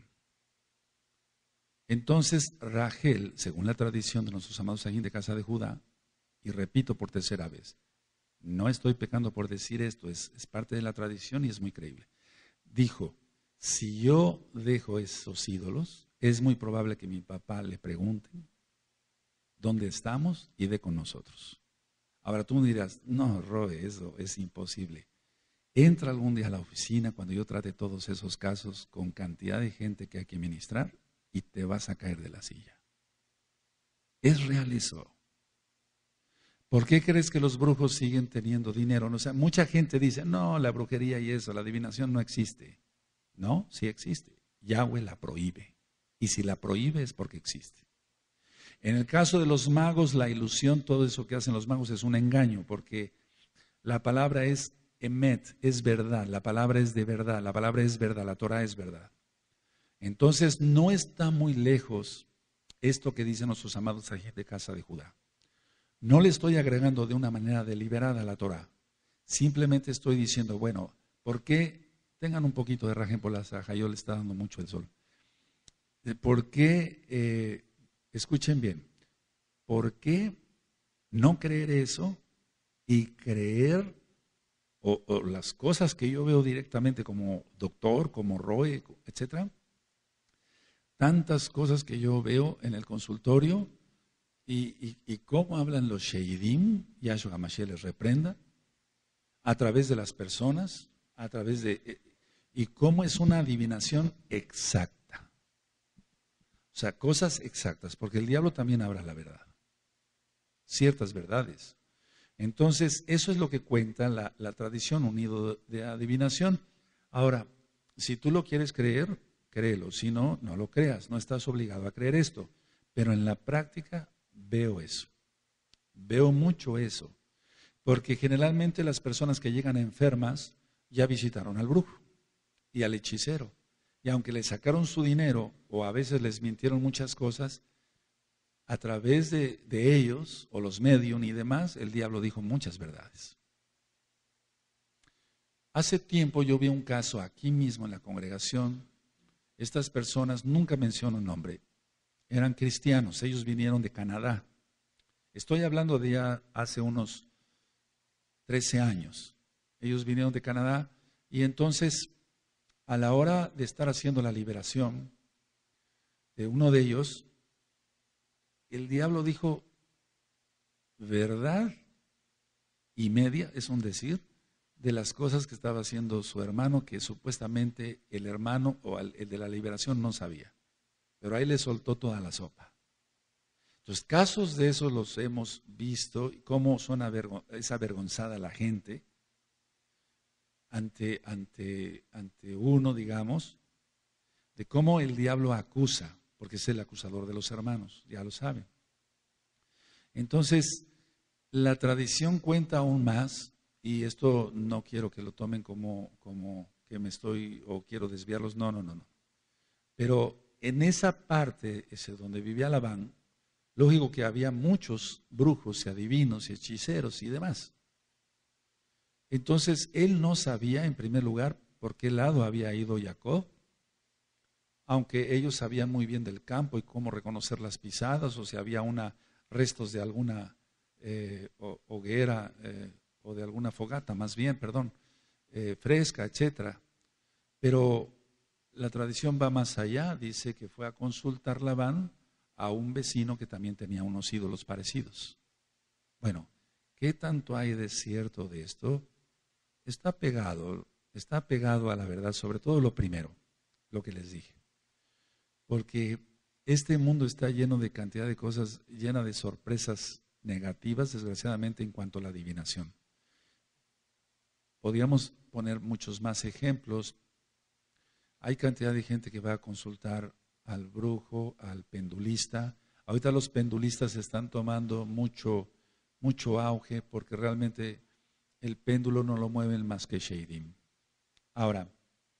Entonces Rachel, según la tradición de nuestros amados Sajín de Casa de Judá, y repito por tercera vez, no estoy pecando por decir esto, es, es parte de la tradición y es muy creíble. Dijo, si yo dejo esos ídolos, es muy probable que mi papá le pregunte dónde estamos y dé con nosotros. Ahora tú me dirás, no, Roe, eso es imposible. Entra algún día a la oficina cuando yo trate todos esos casos con cantidad de gente que hay que ministrar y te vas a caer de la silla. Es real eso. ¿Por qué crees que los brujos siguen teniendo dinero? O sea, mucha gente dice, no, la brujería y eso, la adivinación no existe. No, sí existe. Yahweh la prohíbe. Y si la prohíbe es porque existe. En el caso de los magos, la ilusión, todo eso que hacen los magos es un engaño, porque la palabra es emet, es verdad, la palabra es de verdad, la palabra es verdad, la Torah es verdad. Entonces no está muy lejos esto que dicen nuestros amados Sajín de Casa de Judá. No le estoy agregando de una manera deliberada a la Torah. Simplemente estoy diciendo, bueno, ¿por qué? Tengan un poquito de rajen por la saja, yo le está dando mucho el sol. ¿Por qué? Eh, escuchen bien. ¿Por qué no creer eso y creer, o, o las cosas que yo veo directamente como doctor, como Roe, etcétera, tantas cosas que yo veo en el consultorio y, y, y cómo hablan los Sheidim, Yahshua HaMashiach les reprenda, a través de las personas, a través de... y cómo es una adivinación exacta. O sea, cosas exactas, porque el diablo también habla la verdad, ciertas verdades. Entonces, eso es lo que cuenta la, la tradición unido de adivinación. Ahora, si tú lo quieres creer, créelo, si no, no lo creas, no estás obligado a creer esto. Pero en la práctica veo eso, veo mucho eso, porque generalmente las personas que llegan enfermas ya visitaron al brujo y al hechicero, y aunque le sacaron su dinero o a veces les mintieron muchas cosas, a través de, de ellos o los medium y demás, el diablo dijo muchas verdades. Hace tiempo yo vi un caso aquí mismo en la congregación. Estas personas, nunca menciono un nombre, eran cristianos, ellos vinieron de Canadá. Estoy hablando de ya hace unos trece años. Ellos vinieron de Canadá y entonces a la hora de estar haciendo la liberación de uno de ellos, el diablo dijo verdad y media, es un decir, de las cosas que estaba haciendo su hermano, que supuestamente el hermano o el de la liberación no sabía. Pero ahí le soltó toda la sopa. Entonces, casos de esos los hemos visto, y cómo son avergon- es avergonzada la gente ante, ante, ante uno, digamos, de cómo el diablo acusa, porque es el acusador de los hermanos, ya lo saben. Entonces, la tradición cuenta aún más, y esto no quiero que lo tomen como, como que me estoy o quiero desviarlos, no, no, no, no. Pero en esa parte, ese donde vivía Labán, lógico que había muchos brujos y adivinos y hechiceros y demás. Entonces, él no sabía, en primer lugar, por qué lado había ido Jacob, aunque ellos sabían muy bien del campo y cómo reconocer las pisadas, o si había una, restos de alguna eh, hoguera eh, o de alguna fogata, más bien, perdón, eh, fresca, etcétera. Pero la tradición va más allá, dice que fue a consultar Labán a un vecino que también tenía unos ídolos parecidos. Bueno, ¿qué tanto hay de cierto de esto? Está pegado, está pegado a la verdad, sobre todo lo primero, lo que les dije. Porque este mundo está lleno de cantidad de cosas, llena de sorpresas negativas, desgraciadamente, en cuanto a la adivinación. Podríamos poner muchos más ejemplos. Hay cantidad de gente que va a consultar al brujo, al pendulista. Ahorita los pendulistas están tomando mucho, mucho auge porque realmente el péndulo no lo mueven más que Sheidim. Ahora,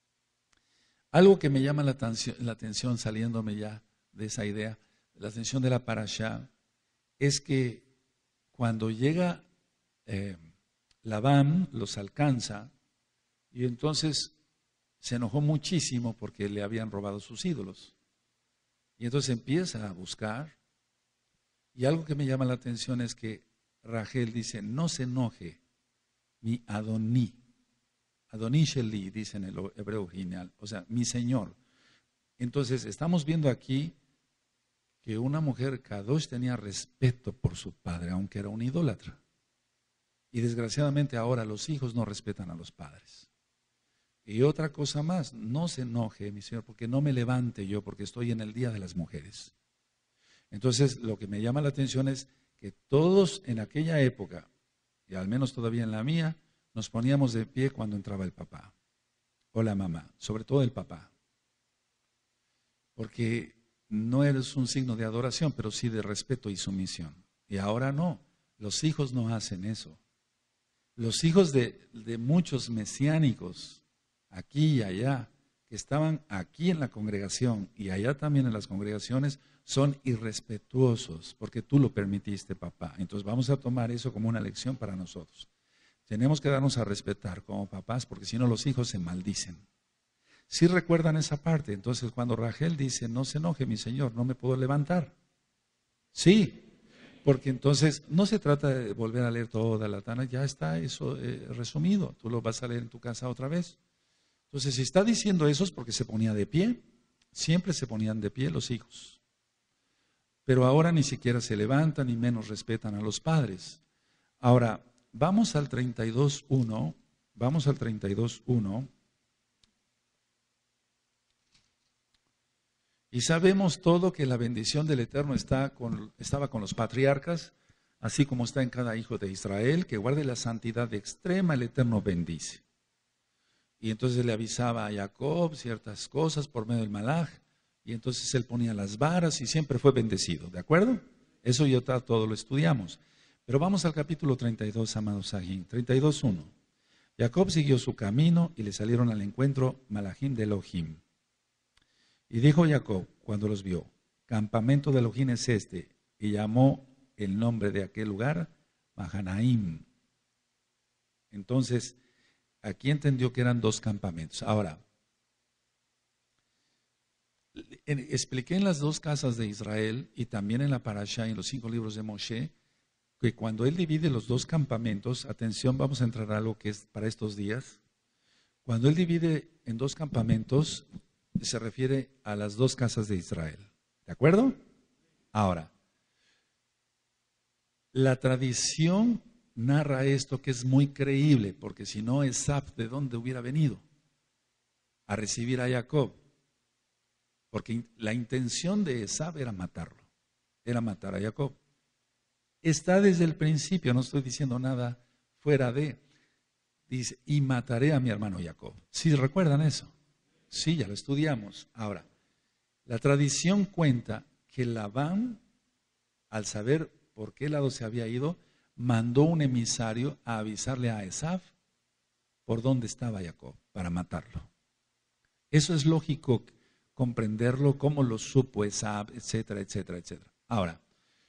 algo que me llama la atención, la atención saliéndome ya de esa idea, la atención de la parashá, es que cuando llega eh, Labán, los alcanza y entonces se enojó muchísimo porque le habían robado sus ídolos. Y entonces empieza a buscar. Y algo que me llama la atención es que Rachel dice, no se enoje, mi Adoní. Adoní Sheli, dice en el hebreo original, o sea, mi Señor. Entonces, estamos viendo aquí que una mujer Kadosh tenía respeto por su padre, aunque era un idólatra. Y desgraciadamente ahora los hijos no respetan a los padres. Y otra cosa más, no se enoje, mi Señor, porque no me levante yo, porque estoy en el Día de las Mujeres. Entonces, lo que me llama la atención es que todos en aquella época, y al menos todavía en la mía, nos poníamos de pie cuando entraba el papá o la mamá, sobre todo el papá. Porque no es un signo de adoración, pero sí de respeto y sumisión. Y ahora no, los hijos no hacen eso. Los hijos de, de muchos mesiánicos, aquí y allá, que estaban aquí en la congregación y allá también en las congregaciones, son irrespetuosos porque tú lo permitiste, papá. Entonces vamos a tomar eso como una lección para nosotros. Tenemos que darnos a respetar como papás porque si no los hijos se maldicen. Si recuerdan esa parte, entonces cuando Rachel dice, no se enoje mi Señor, no me puedo levantar. Sí, porque entonces no se trata de volver a leer toda la Tana, ya está eso eh, resumido, tú lo vas a leer en tu casa otra vez. Entonces, si está diciendo eso es porque se ponía de pie, siempre se ponían de pie los hijos. Pero ahora ni siquiera se levantan, ni menos respetan a los padres. Ahora, vamos al treinta y dos uno, vamos al treinta y dos uno. Y sabemos todo que la bendición del Eterno está con, estaba con los patriarcas, así como está en cada hijo de Israel, que guarde la santidad extrema, el Eterno bendice. Y entonces le avisaba a Jacob ciertas cosas por medio del malaj, y entonces él ponía las varas y siempre fue bendecido, ¿de acuerdo? Eso ya todo lo estudiamos. Pero vamos al capítulo treinta y dos, amados Sajín, treinta y dos uno. Jacob siguió su camino y le salieron al encuentro malajim de Elohim. Y dijo Jacob, cuando los vio, campamento de Elohim es este, y llamó el nombre de aquel lugar Mahanaim. Entonces, aquí entendió que eran dos campamentos. Ahora, expliqué en las dos casas de Israel y también en la Parashá, en los cinco libros de Moshe, que cuando él divide los dos campamentos, atención, vamos a entrar a algo que es para estos días, cuando él divide en dos campamentos, se refiere a las dos casas de Israel. ¿De acuerdo? Ahora, la tradición narra esto que es muy creíble, porque si no, Esaf, ¿de dónde hubiera venido? A recibir a Jacob. Porque la intención de Esaf era matarlo, era matar a Jacob. Está desde el principio, no estoy diciendo nada fuera de, dice, y mataré a mi hermano Jacob. ¿Sí recuerdan eso? Sí, ya lo estudiamos. Ahora, la tradición cuenta que Labán, al saber por qué lado se había ido, mandó un emisario a avisarle a Esaf por dónde estaba Jacob, para matarlo. Eso es lógico comprenderlo, cómo lo supo Esaf, etcétera, etcétera, etcétera. Ahora,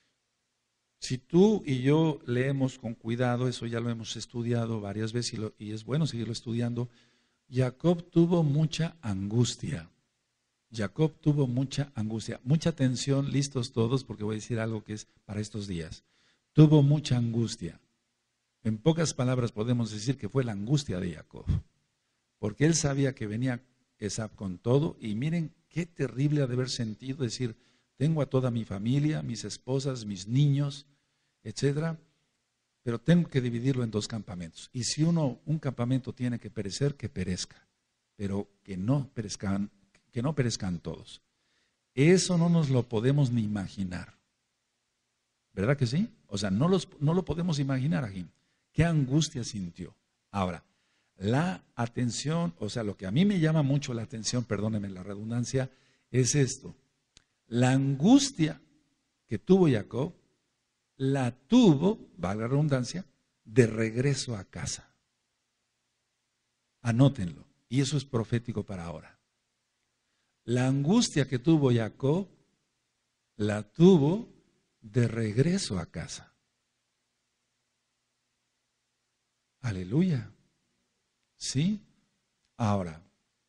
si tú y yo leemos con cuidado, eso ya lo hemos estudiado varias veces y, lo, y es bueno seguirlo estudiando, Jacob tuvo mucha angustia. Jacob tuvo mucha angustia, mucha tensión, listos todos, porque voy a decir algo que es para estos días. Tuvo mucha angustia. En pocas palabras podemos decir que fue la angustia de Jacob, porque él sabía que venía Esaf con todo, y miren qué terrible ha de haber sentido decir, tengo a toda mi familia, mis esposas, mis niños, etcétera, pero tengo que dividirlo en dos campamentos. Y si uno, un campamento tiene que perecer, que perezca, pero que no perezcan, que no perezcan todos. Eso no nos lo podemos ni imaginar. ¿Verdad que sí? O sea, no, los, no lo podemos imaginar aquí. ¿Qué angustia sintió? Ahora, la atención, o sea, lo que a mí me llama mucho la atención, perdónenme la redundancia, es esto. La angustia que tuvo Jacob, la tuvo, valga la redundancia, de regreso a casa. Anótenlo, y eso es profético para ahora. La angustia que tuvo Jacob, la tuvo de regreso a casa. Aleluya. ¿Sí? Ahora,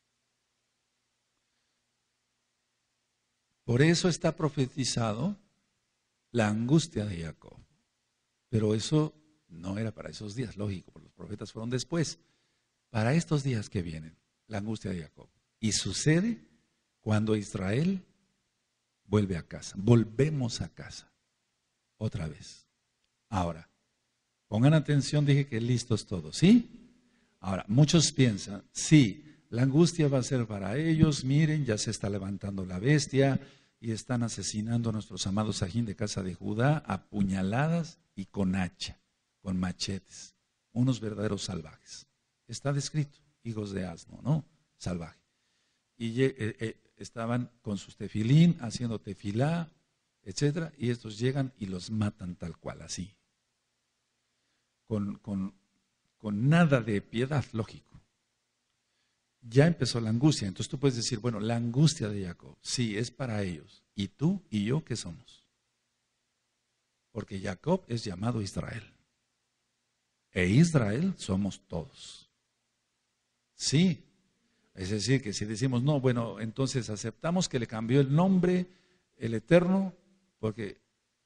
por eso está profetizado la angustia de Jacob. Pero eso no era para esos días, lógico, porque los profetas fueron después. Para estos días que vienen, la angustia de Jacob. Y sucede cuando Israel vuelve a casa. Volvemos a casa. Otra vez. Ahora, pongan atención, dije que listos todos, ¿sí? Ahora, muchos piensan, sí, la angustia va a ser para ellos, miren, ya se está levantando la bestia y están asesinando a nuestros amados sajín de casa de Judá a puñaladas y con hacha, con machetes, unos verdaderos salvajes. Está descrito, hijos de asno, ¿no? Salvaje. Y eh, eh, estaban con sus tefilín, haciendo tefilá, etcétera, y estos llegan y los matan tal cual, así. Con, con, con nada de piedad, lógico. Ya empezó la angustia, entonces tú puedes decir, bueno, la angustia de Jacob, sí, es para ellos. ¿Y tú y yo qué somos? Porque Jacob es llamado Israel. E Israel somos todos. Sí. Es decir, que si decimos, no, bueno, entonces aceptamos que le cambió el nombre, el Eterno, porque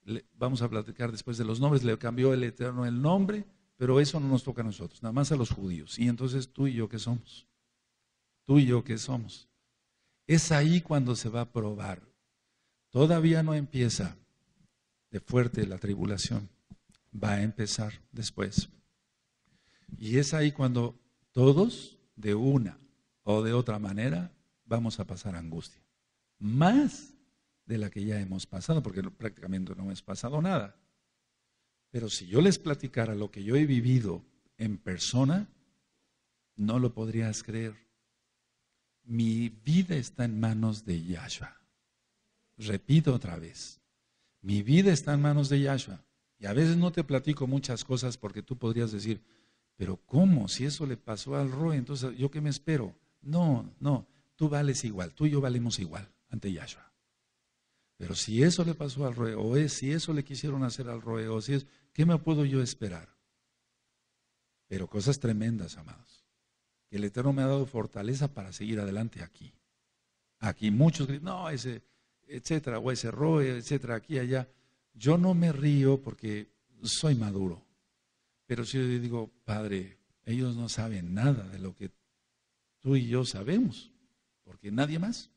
le, vamos a platicar después de los nombres, le cambió el Eterno el nombre, pero eso no nos toca a nosotros, nada más a los judíos. Y entonces tú y yo, ¿qué somos? Tú y yo, ¿qué somos? Es ahí cuando se va a probar. Todavía no empieza de fuerte la tribulación, va a empezar después. Y es ahí cuando todos, de una o de otra manera, vamos a pasar angustia. Más de la que ya hemos pasado, porque prácticamente no hemos pasado nada. Pero si yo les platicara lo que yo he vivido en persona, no lo podrías creer. Mi vida está en manos de Yahshua. Repito otra vez, mi vida está en manos de Yahshua. Y a veces no te platico muchas cosas porque tú podrías decir, pero ¿cómo? Si eso le pasó al Roe, entonces ¿yo qué me espero? No, no, tú vales igual, tú y yo valemos igual ante Yahshua. Pero si eso le pasó al Roe, o es, si eso le quisieron hacer al Roe, o si es, ¿qué me puedo yo esperar? Pero cosas tremendas, amados. Que el Eterno me ha dado fortaleza para seguir adelante aquí. Aquí muchos dicen, no, ese, etcétera, o ese Roe, etcétera, aquí, allá. Yo no me río porque soy maduro. Pero si yo digo, Padre, ellos no saben nada de lo que tú y yo sabemos, porque nadie más.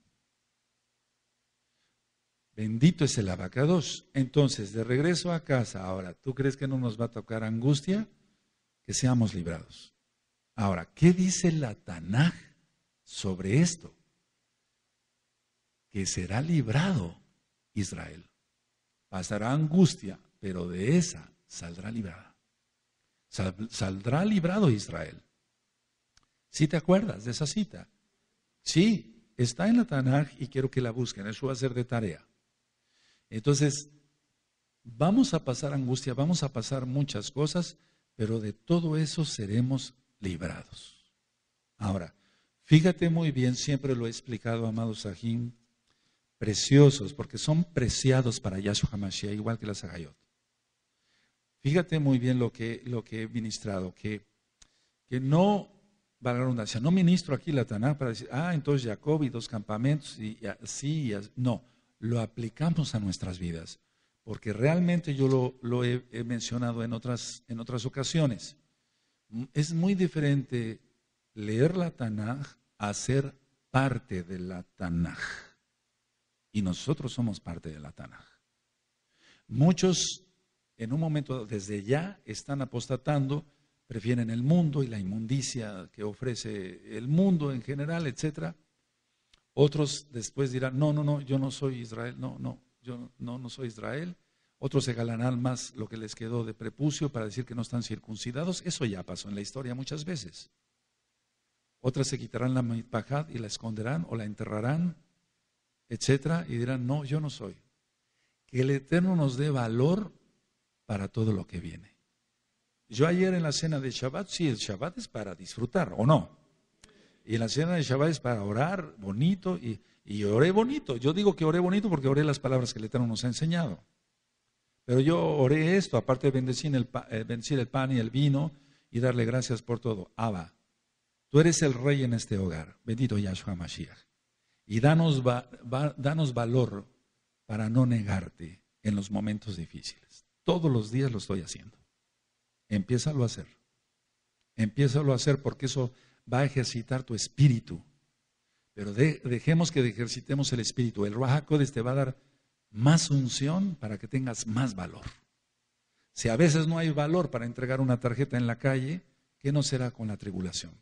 Bendito es el abacados. Entonces, de regreso a casa, ahora, ¿tú crees que no nos va a tocar angustia? Que seamos librados. Ahora, ¿qué dice la Tanaj sobre esto? Que será librado Israel. Pasará angustia, pero de esa saldrá librada. Sal, saldrá librado Israel. ¿Sí te acuerdas de esa cita? Sí, está en la Tanaj y quiero que la busquen, eso va a ser de tarea. Entonces, vamos a pasar angustia, vamos a pasar muchas cosas, pero de todo eso seremos librados. Ahora, fíjate muy bien, siempre lo he explicado, amados Sahim, preciosos, porque son preciados para Yahshua HaMashiach, igual que las Agayot. Fíjate muy bien lo que, lo que he ministrado, que, que no, va la redundancia, no ministro aquí la Tanaj para decir, ah, entonces Jacob y dos campamentos, y así, y así. No, lo aplicamos a nuestras vidas, porque realmente yo lo, lo he, he mencionado en otras, en otras ocasiones. Es muy diferente leer la Tanaj a ser parte de la Tanaj. Y nosotros somos parte de la Tanaj. Muchos en un momento desde ya están apostatando, prefieren el mundo y la inmundicia que ofrece el mundo en general, etcétera. Otros después dirán, no, no, no, yo no soy Israel, no, no, yo no, no soy Israel. Otros se galarán más lo que les quedó de prepucio para decir que no están circuncidados. Eso ya pasó en la historia muchas veces. Otras se quitarán la mitpajad y la esconderán o la enterrarán, etcétera, y dirán, no, yo no soy. Que el Eterno nos dé valor para todo lo que viene. Yo ayer en la cena de Shabbat, sí, el Shabbat es para disfrutar, ¿o no? Y en la cena de Shabbat es para orar bonito, y, y oré bonito. Yo digo que oré bonito porque oré las palabras que el Eterno nos ha enseñado. Pero yo oré esto, aparte de bendecir el, eh, bendecir el pan y el vino y darle gracias por todo. Abba, tú eres el rey en este hogar, bendito Yahshua Mashiach. Y danos, va, va, danos valor para no negarte en los momentos difíciles. Todos los días lo estoy haciendo. Empiézalo a hacer. Empiézalo a hacer porque eso va a ejercitar tu espíritu. Pero de, dejemos que ejercitemos el espíritu. El Ruach HaKodesh te va a dar más unción para que tengas más valor. Si a veces no hay valor para entregar una tarjeta en la calle, ¿qué no será con la tribulación?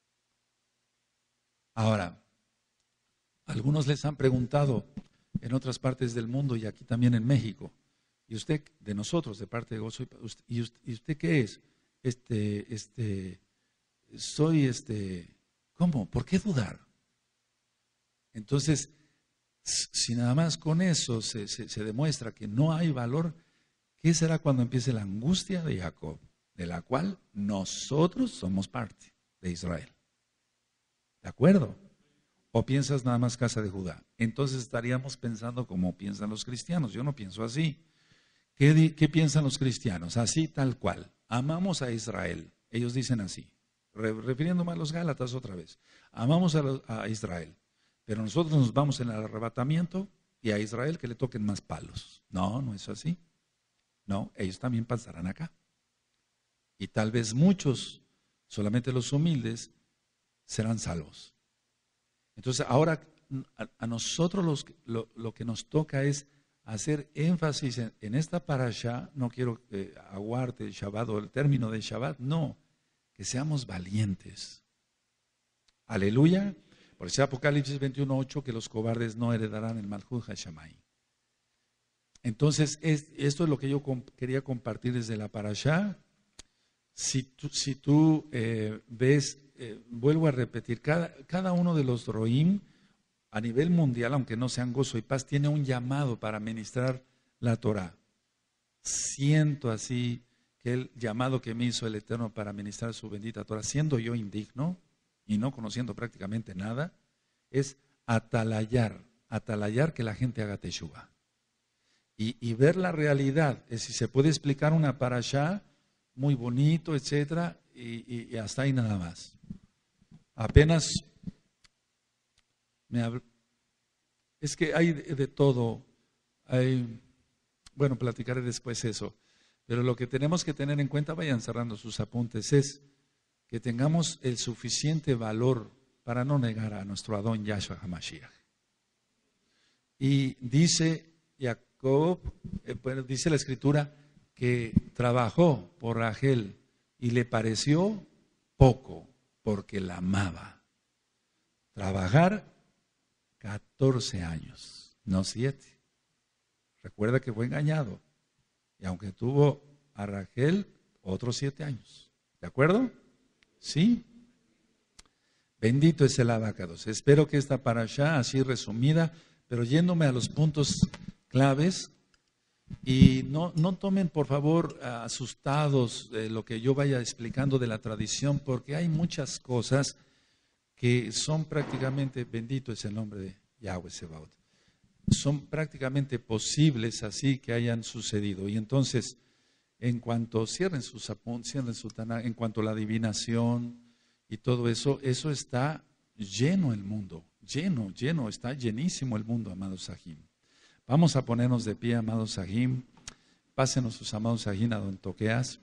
Ahora, algunos les han preguntado en otras partes del mundo y aquí también en México, y usted, de nosotros, de parte de Gozo, ¿y usted, ¿y usted qué es? Este, este, soy este, ¿cómo? ¿Por qué dudar? Entonces, si nada más con eso se, se, se demuestra que no hay valor, ¿qué será cuando empiece la angustia de Jacob? De la cual nosotros somos parte de Israel. ¿De acuerdo? ¿O piensas nada más casa de Judá? Entonces estaríamos pensando como piensan los cristianos. Yo no pienso así. ¿Qué, qué piensan los cristianos? Así tal cual. Amamos a Israel. Ellos dicen así. Refiriéndome a los Gálatas otra vez. Amamos a, los, a Israel. Pero nosotros nos vamos en el arrebatamiento y a Israel que le toquen más palos. No, no es así. No, ellos también pasarán acá. Y tal vez muchos, solamente los humildes, serán salvos. Entonces ahora a, a nosotros los, lo, lo que nos toca es hacer énfasis en, en esta parasha. No quiero que aguarte el Shabbat o el término de Shabbat, no, que seamos valientes. Aleluya. Por eso Apocalipsis veintiuno ocho, que los cobardes no heredarán el Malhut HaShamayim. Entonces, es, esto es lo que yo comp quería compartir desde la parashá. Si tú, si tú eh, ves, eh, vuelvo a repetir, cada, cada uno de los Roim a nivel mundial, aunque no sean gozo y paz, tiene un llamado para ministrar la Torah. Siento así que el llamado que me hizo el Eterno para ministrar su bendita Torah, siendo yo indigno y no conociendo prácticamente nada, es atalayar, atalayar que la gente haga teshuva. Y, y ver la realidad, es si se puede explicar una parashá muy bonito, etcétera, y, y, y hasta ahí nada más. Apenas me hablo, es que hay de, de todo, hay, bueno, platicaré después eso, pero lo que tenemos que tener en cuenta, vayan cerrando sus apuntes, es que tengamos el suficiente valor para no negar a nuestro Adón Yahshua HaMashiach. Y dice Jacob, eh, bueno, dice la Escritura, que trabajó por Rachel y le pareció poco porque la amaba. Trabajar catorce años, no siete. Recuerda que fue engañado. Y aunque tuvo a Rachel, otros siete años. ¿De acuerdo? Sí. Bendito es el abacados. Espero que esta parashá, así resumida, pero yéndome a los puntos claves, y no, no tomen por favor asustados eh, lo que yo vaya explicando de la tradición, porque hay muchas cosas que son prácticamente, bendito es el nombre de Yahweh Sebaot, son prácticamente posibles así que hayan sucedido. Y entonces, en cuanto cierren sus apuntes, cierren su Tanaj, en cuanto a la adivinación y todo eso, eso está lleno el mundo, lleno, lleno, está llenísimo el mundo, amados Sahim. Vamos a ponernos de pie, amados Sahim. Pásenos sus amados Sahim a don Toqueas.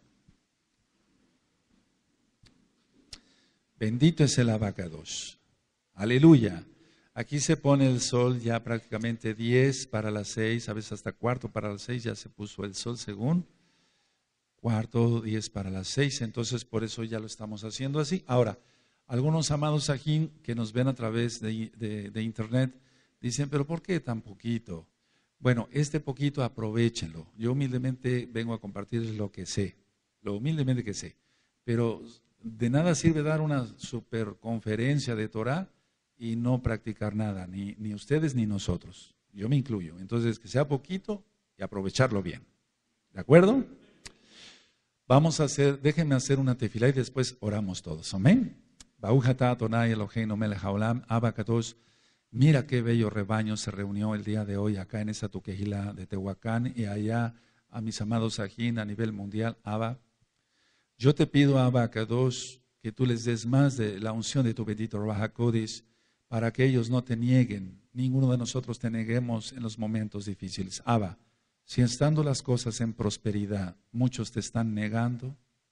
Bendito es el abacados. Aleluya. Aquí se pone el sol ya prácticamente diez para las seis, a veces hasta cuarto para las seis ya se puso el sol según. Cuarto, diez para las seis, entonces por eso ya lo estamos haciendo así. Ahora, algunos amados Sahim que nos ven a través de, de, de internet dicen, pero ¿por qué tan poquito? Bueno, este poquito aprovechenlo. Yo humildemente vengo a compartirles lo que sé, lo humildemente que sé. Pero de nada sirve dar una super conferencia de Torah y no practicar nada, ni, ni ustedes ni nosotros. Yo me incluyo. Entonces, que sea poquito y aprovecharlo bien. ¿De acuerdo? Vamos a hacer, déjenme hacer una tefilá y después oramos todos. Amén. Baruch atah Adonai Eloheinu melech haolam, Abba Kadosh. Mira qué bello rebaño se reunió el día de hoy acá en esa Tuquejila de Tehuacán y allá a mis amados Sajín a nivel mundial. Abba, yo te pido, Abba Kadosh, que tú les des más de la unción de tu bendito Ruach HaKodesh para que ellos no te nieguen, ninguno de nosotros te neguemos en los momentos difíciles. Abba, si estando las cosas en prosperidad, muchos te están negando,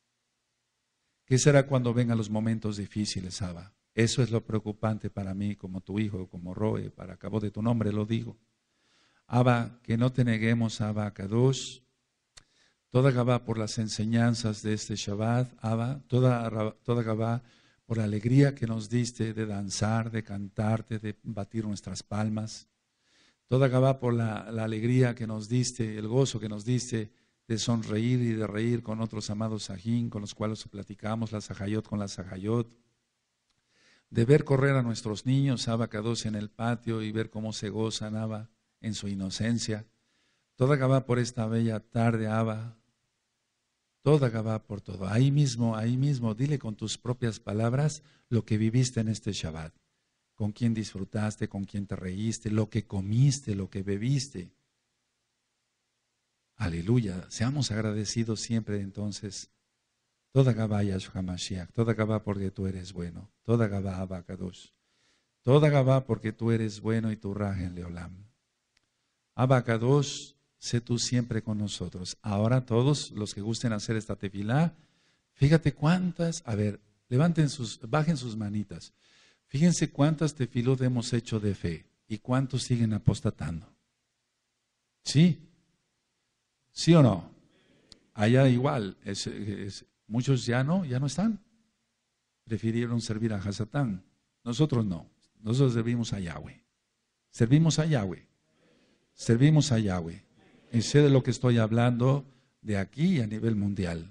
¿qué será cuando vengan los momentos difíciles, Abba? Eso es lo preocupante para mí, como tu hijo, como Roe, para cabo de tu nombre lo digo. Abba, que no te neguemos, Abba Kadosh, toda Gabá por las enseñanzas de este Shabbat, Abba, toda, toda Gabá por la alegría que nos diste de danzar, de cantarte, de batir nuestras palmas. Toda Gabá por la, la alegría que nos diste, el gozo que nos diste de sonreír y de reír con otros amados Sajín, con los cuales platicamos la Sajayot con la Sajayot. De ver correr a nuestros niños, Abba Kadosh, en el patio y ver cómo se gozan, Abba, en su inocencia. Toda Gabá por esta bella tarde, Abba. Toda Gabá por todo. Ahí mismo, ahí mismo, dile con tus propias palabras lo que viviste en este Shabbat. Con quién disfrutaste, con quién te reíste, lo que comiste, lo que bebiste. Aleluya. Seamos agradecidos siempre entonces. Toda Gabá Yahshua Mashiach, toda Gabá porque tú eres bueno, toda Gabá Abba Kadosh, toda Gabá porque tú eres bueno y tu Rajen Leolam. Abba Kadosh, sé tú siempre con nosotros. Ahora todos los que gusten hacer esta tefilá, fíjate cuántas, a ver, levanten sus, bajen sus manitas. Fíjense cuántas tefilot hemos hecho de fe y cuántos siguen apostatando. ¿Sí? ¿Sí o no? Allá igual, es, es, muchos ya no, ya no están. Prefirieron servir a Hasatán. Nosotros no, nosotros servimos a Yahweh. Servimos a Yahweh. Servimos a Yahweh. Y sé de lo que estoy hablando de aquí a nivel mundial.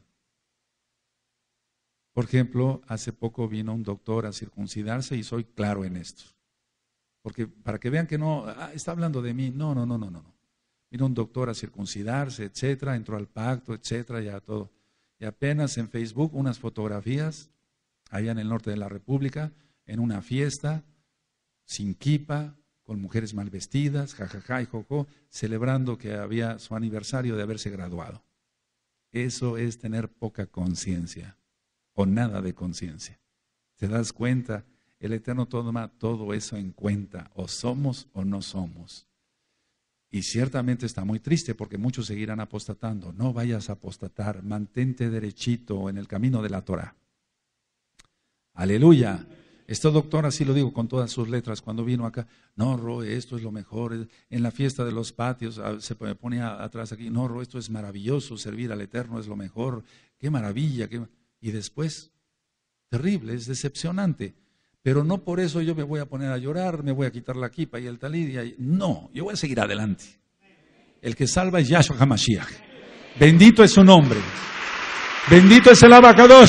Por ejemplo, hace poco vino un doctor a circuncidarse y soy claro en esto. Porque para que vean que no, ah, está hablando de mí. No, no, no, no, no. Vino un doctor a circuncidarse, etcétera, entró al pacto, etcétera, ya todo. Y apenas en Facebook unas fotografías, allá en el norte de la República, en una fiesta, sin kipa, con mujeres mal vestidas, jajaja y jojo, celebrando que había su aniversario de haberse graduado. Eso es tener poca conciencia, o nada de conciencia. ¿Te das cuenta? El Eterno toma todo eso en cuenta, o somos o no somos. Y ciertamente está muy triste porque muchos seguirán apostatando. No vayas a apostatar, mantente derechito en el camino de la Torah. Aleluya. Este doctor, así lo digo con todas sus letras, cuando vino acá, no, Roe, esto es lo mejor, en la fiesta de los patios, se ponía atrás aquí, no, Roe, esto es maravilloso, servir al Eterno es lo mejor, qué maravilla, qué... y después, terrible, es decepcionante, pero no por eso yo me voy a poner a llorar, me voy a quitar la kipa y el talid, y... no, yo voy a seguir adelante. El que salva es Yahshua HaMashiach, bendito es su nombre, bendito es el Abacados.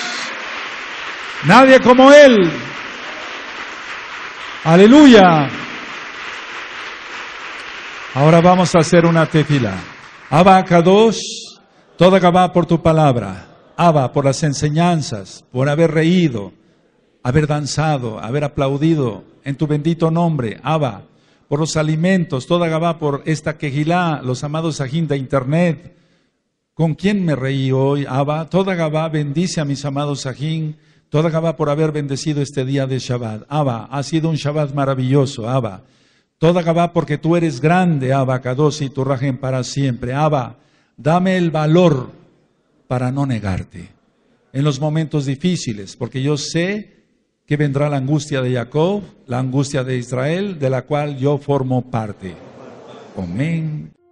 Nadie como Él. Aleluya. Ahora vamos a hacer una tefila. Abba Kadosh, toda Gabá por tu palabra. Abba por las enseñanzas, por haber reído, haber danzado, haber aplaudido en tu bendito nombre. Abba, por los alimentos, toda Gabá por esta quejilá, los amados ajín de internet. ¿Con quién me reí hoy? Abba, toda Gabá bendice a mis amados ajín. Toda Gabá por haber bendecido este día de Shabbat. Abba, ha sido un Shabbat maravilloso, Abba. Toda Gabá porque tú eres grande, Abba, Kadosh y tu rajen para siempre. Abba, dame el valor para no negarte en los momentos difíciles, porque yo sé que vendrá la angustia de Jacob, la angustia de Israel, de la cual yo formo parte. Amén.